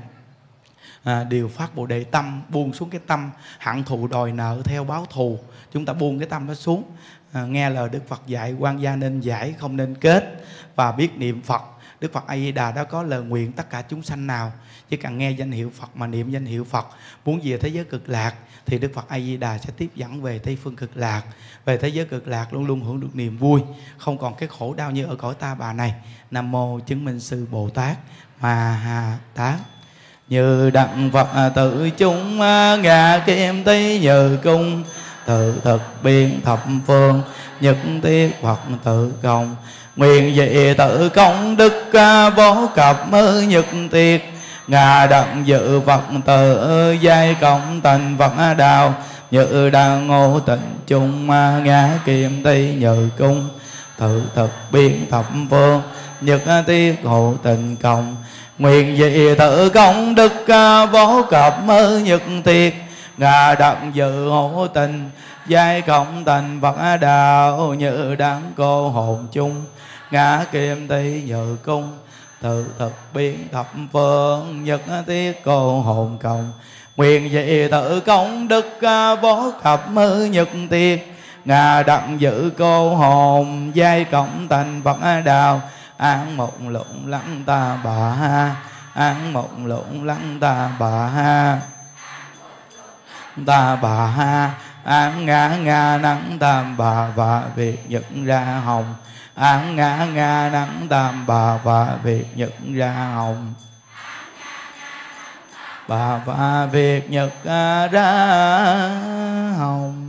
Đều phát Bồ Đề tâm, buông xuống cái tâm hận thù đòi nợ theo báo thù. Chúng ta buông cái tâm đó xuống, nghe lời Đức Phật dạy, quan gia nên giải không nên kết, và biết niệm Phật. Đức Phật A Di Đà đã có lời nguyện tất cả chúng sanh nào chỉ cần nghe danh hiệu Phật mà niệm danh hiệu Phật, muốn về thế giới cực lạc thì Đức Phật A Di Đà sẽ tiếp dẫn về Tây Phương Cực Lạc. Về thế giới cực lạc luôn luôn hưởng được niềm vui, không còn cái khổ đau như ở cõi ta bà này. Nam mô Chứng Minh Sư Bồ Tát Ma Ha Tát. Như đặng Phật tự chúng ngạ kim tý như cung, tự thực biên thập phương nhất thiết Phật tự công. Nguyện dị tự công đức vô cập mới nhất thiết, ngà đặng dự Phật tự giai cộng thành Phật đạo. Như đăng ngô tịnh chung ngã kim tý như cung, tự thực biên thập phương nhất thiết hộ tình công. Nguyện dị tự công đức vô cập mới nhất thiết, ngà đặng dự hộ tình giai cộng thành Phật đạo. Như đăng cô hồn chung ngã kim tý như cung, tự thực biến thập phương nhất thiết cô hồn cộng. Nguyện dị tự công đức vô cập mới nhất thiết, ngà đặng dự cô hồn giai cộng thành Phật đạo. Án mộng lụng lắng ta bà ha, án mộng lụng lắng ta bà ha, ta bà ha. Án ngã ngà nắng tam bà và việc nhận ra hồng, án ngã ngà nắng tam bà và việc nhận ra hồng. Bà và Việt Nhật ra hồng.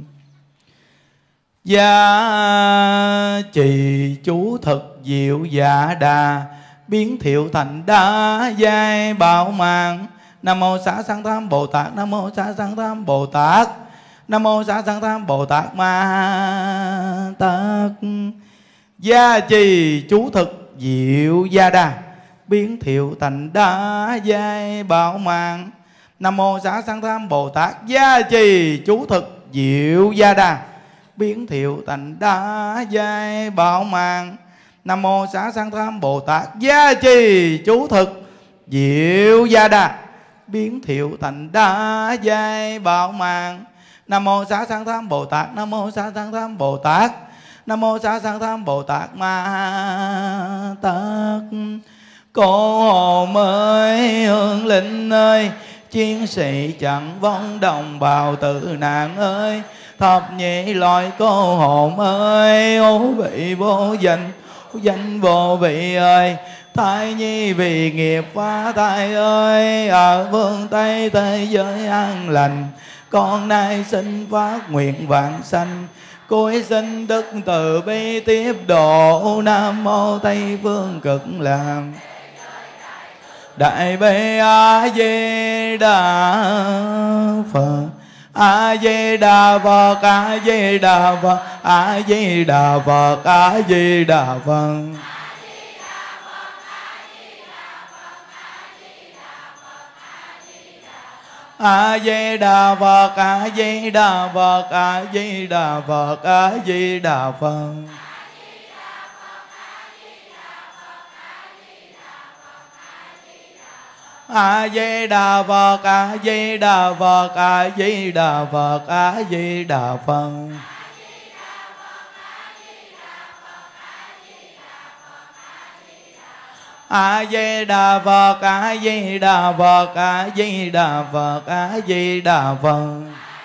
Gia trì chú thực diệu dạ đà, biến thiệu thành đa giai bảo mạng. Nam mô Xá Sanh Tham Bồ Tát, Nam mô Xá Sanh Tham Bồ Tát, Nam mô Xá Sanh Tham Bồ Tát Ma Tát. Gia trì chú thực diệu gia đà, biến thiệu thành đa giai bảo mạng. Nam mô Xá Sanh Tham Bồ Tát. Gia trì chú thực diệu gia đà, biến thiệu thành đa giai bảo mạng. Nam mô Xá Sanh Tham Bồ Tát. Gia trì chú thực diệu gia đà, biến thiệu thành đa giai bảo mạng. Nam mô Xá Sanh Tham Bồ Tát, Nam mô Xá Sanh Tham Bồ Tát, Nam mô Xá Sanh Tham Bồ Tát Ma Tát. Cô hồn ơi, hương linh ơi, chiến sĩ chẳng vong đồng bào tử nạn ơi, thập nhị loại cô hồn ơi, ô vị vô danh, danh vô vị ơi, thai nhi vì nghiệp phá thai ơi, ở phương Tây thế giới an lành, con nay xin phát nguyện vãng sanh, cúi xin đức từ bi tiếp độ. Nam mô Tây phương cực lạc Đại Bi A Di Đà Phật. A Di Đà Phật, A Di Đà Phật, A Di Đà Phật, A Di Đà Phật. A Di Đà Phật, A Di Đà Phật, A Di Đà Phật, A Di Đà Phật. A Di Đà Phật, A Di Đà Phật, A Di Đà Phật, A Di Đà Phật. A Di Đà Phật, A Di Đà Phật, A Di Đà Phật, A Di Đà Phật.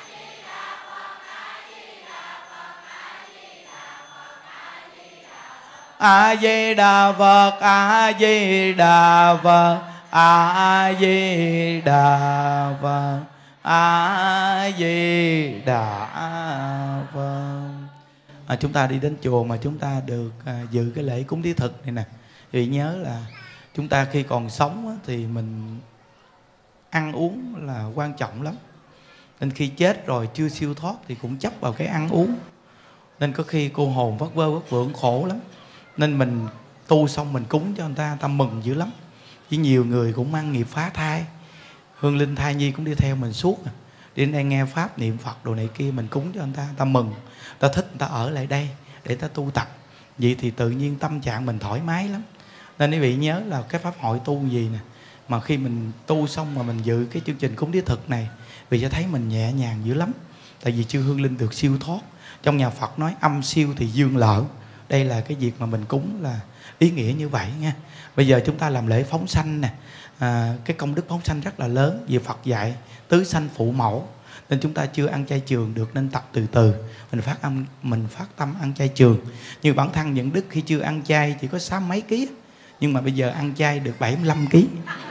A Di Đà Phật, A Di Đà Phật, A Di Đà Phật, A Di Đà Phật. Chúng ta đi đến chùa mà chúng ta được dự cái lễ cúng thí thực này nè. Vì nhớ là chúng ta khi còn sống thì mình ăn uống là quan trọng lắm. Nên khi chết rồi chưa siêu thoát thì cũng chấp vào cái ăn uống. Nên có khi cô hồn vất vơ vất vưởng khổ lắm. Nên mình tu xong mình cúng cho người ta mừng dữ lắm. Chỉ nhiều người cũng mang nghiệp phá thai, hương linh thai nhi cũng đi theo mình suốt. Đi đến đây nghe pháp niệm Phật đồ này kia, mình cúng cho người ta mừng, ta thích, người ta ở lại đây để ta tu tập. Vậy thì tự nhiên tâm trạng mình thoải mái lắm. Nên quý vị nhớ là cái pháp hội tu gì nè, mà khi mình tu xong mà mình dự cái chương trình cúng thí thực này, vì cho thấy mình nhẹ nhàng dữ lắm. Tại vì chư hương linh được siêu thoát. Trong nhà Phật nói âm siêu thì dương lỡ. Đây là cái việc mà mình cúng là ý nghĩa như vậy nha. Bây giờ chúng ta làm lễ phóng sanh nè. Cái công đức phóng sanh rất là lớn. Vì Phật dạy tứ sanh phụ mẫu, nên chúng ta chưa ăn chay trường được, nên tập từ từ. Mình phát tâm ăn chay trường. Như bản thân những đức khi chưa ăn chay chỉ có 60 mấy ký, nhưng mà bây giờ ăn chay được 75 ký.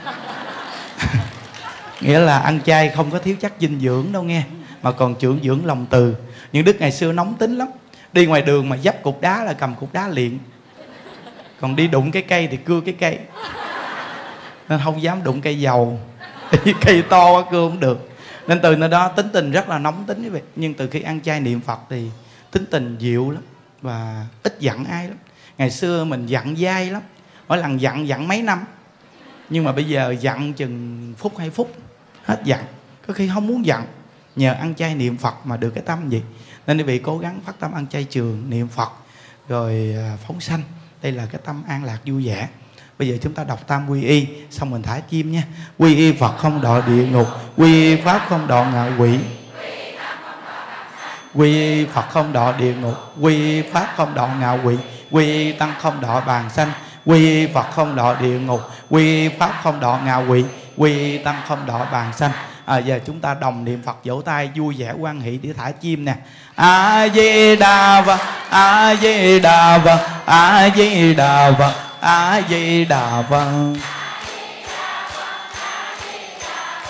Nghĩa là ăn chay không có thiếu chất dinh dưỡng đâu nghe, mà còn trưởng dưỡng lòng từ. Những đức ngày xưa nóng tính lắm, đi ngoài đường mà dấp cục đá là cầm cục đá liền, còn đi đụng cái cây thì cưa cái cây, nên không dám đụng cây dầu. Cây to quá cưa không được. Nên từ nơi đó tính tình rất là nóng tính quý vị. Nhưng từ khi ăn chay niệm Phật thì tính tình dịu lắm và ít giận ai lắm. Ngày xưa mình giận dai lắm, mỗi lần giận mấy năm. Nhưng mà bây giờ giận chừng phút 2 phút hết giận. Có khi không muốn giận, nhờ ăn chay niệm Phật mà được cái tâm gì. Nên quý vị cố gắng phát tâm ăn chay trường, niệm Phật, rồi phóng sanh. Đây là cái tâm an lạc vui vẻ. Bây giờ chúng ta đọc tam quy y, xong mình thả chim nha. Quy y Phật không đọa địa ngục, quy y Pháp không đọa ngạ quỷ, quy y Phật không đọa địa ngục, quy y Pháp không đọa ngạ quỷ, quy y Tăng không đọa bàn sanh, quy y Phật không đọa địa ngục, quy y Pháp không đọa ngạ quỷ, quy y Tăng không đọa bàn sanh. Giờ chúng ta đồng niệm Phật, vỗ tay vui vẻ hoan hỷ để thả chim nè. A Di Đà Phật, A Di Đà Phật, A Di Đà Phật, A Di Đà Phật.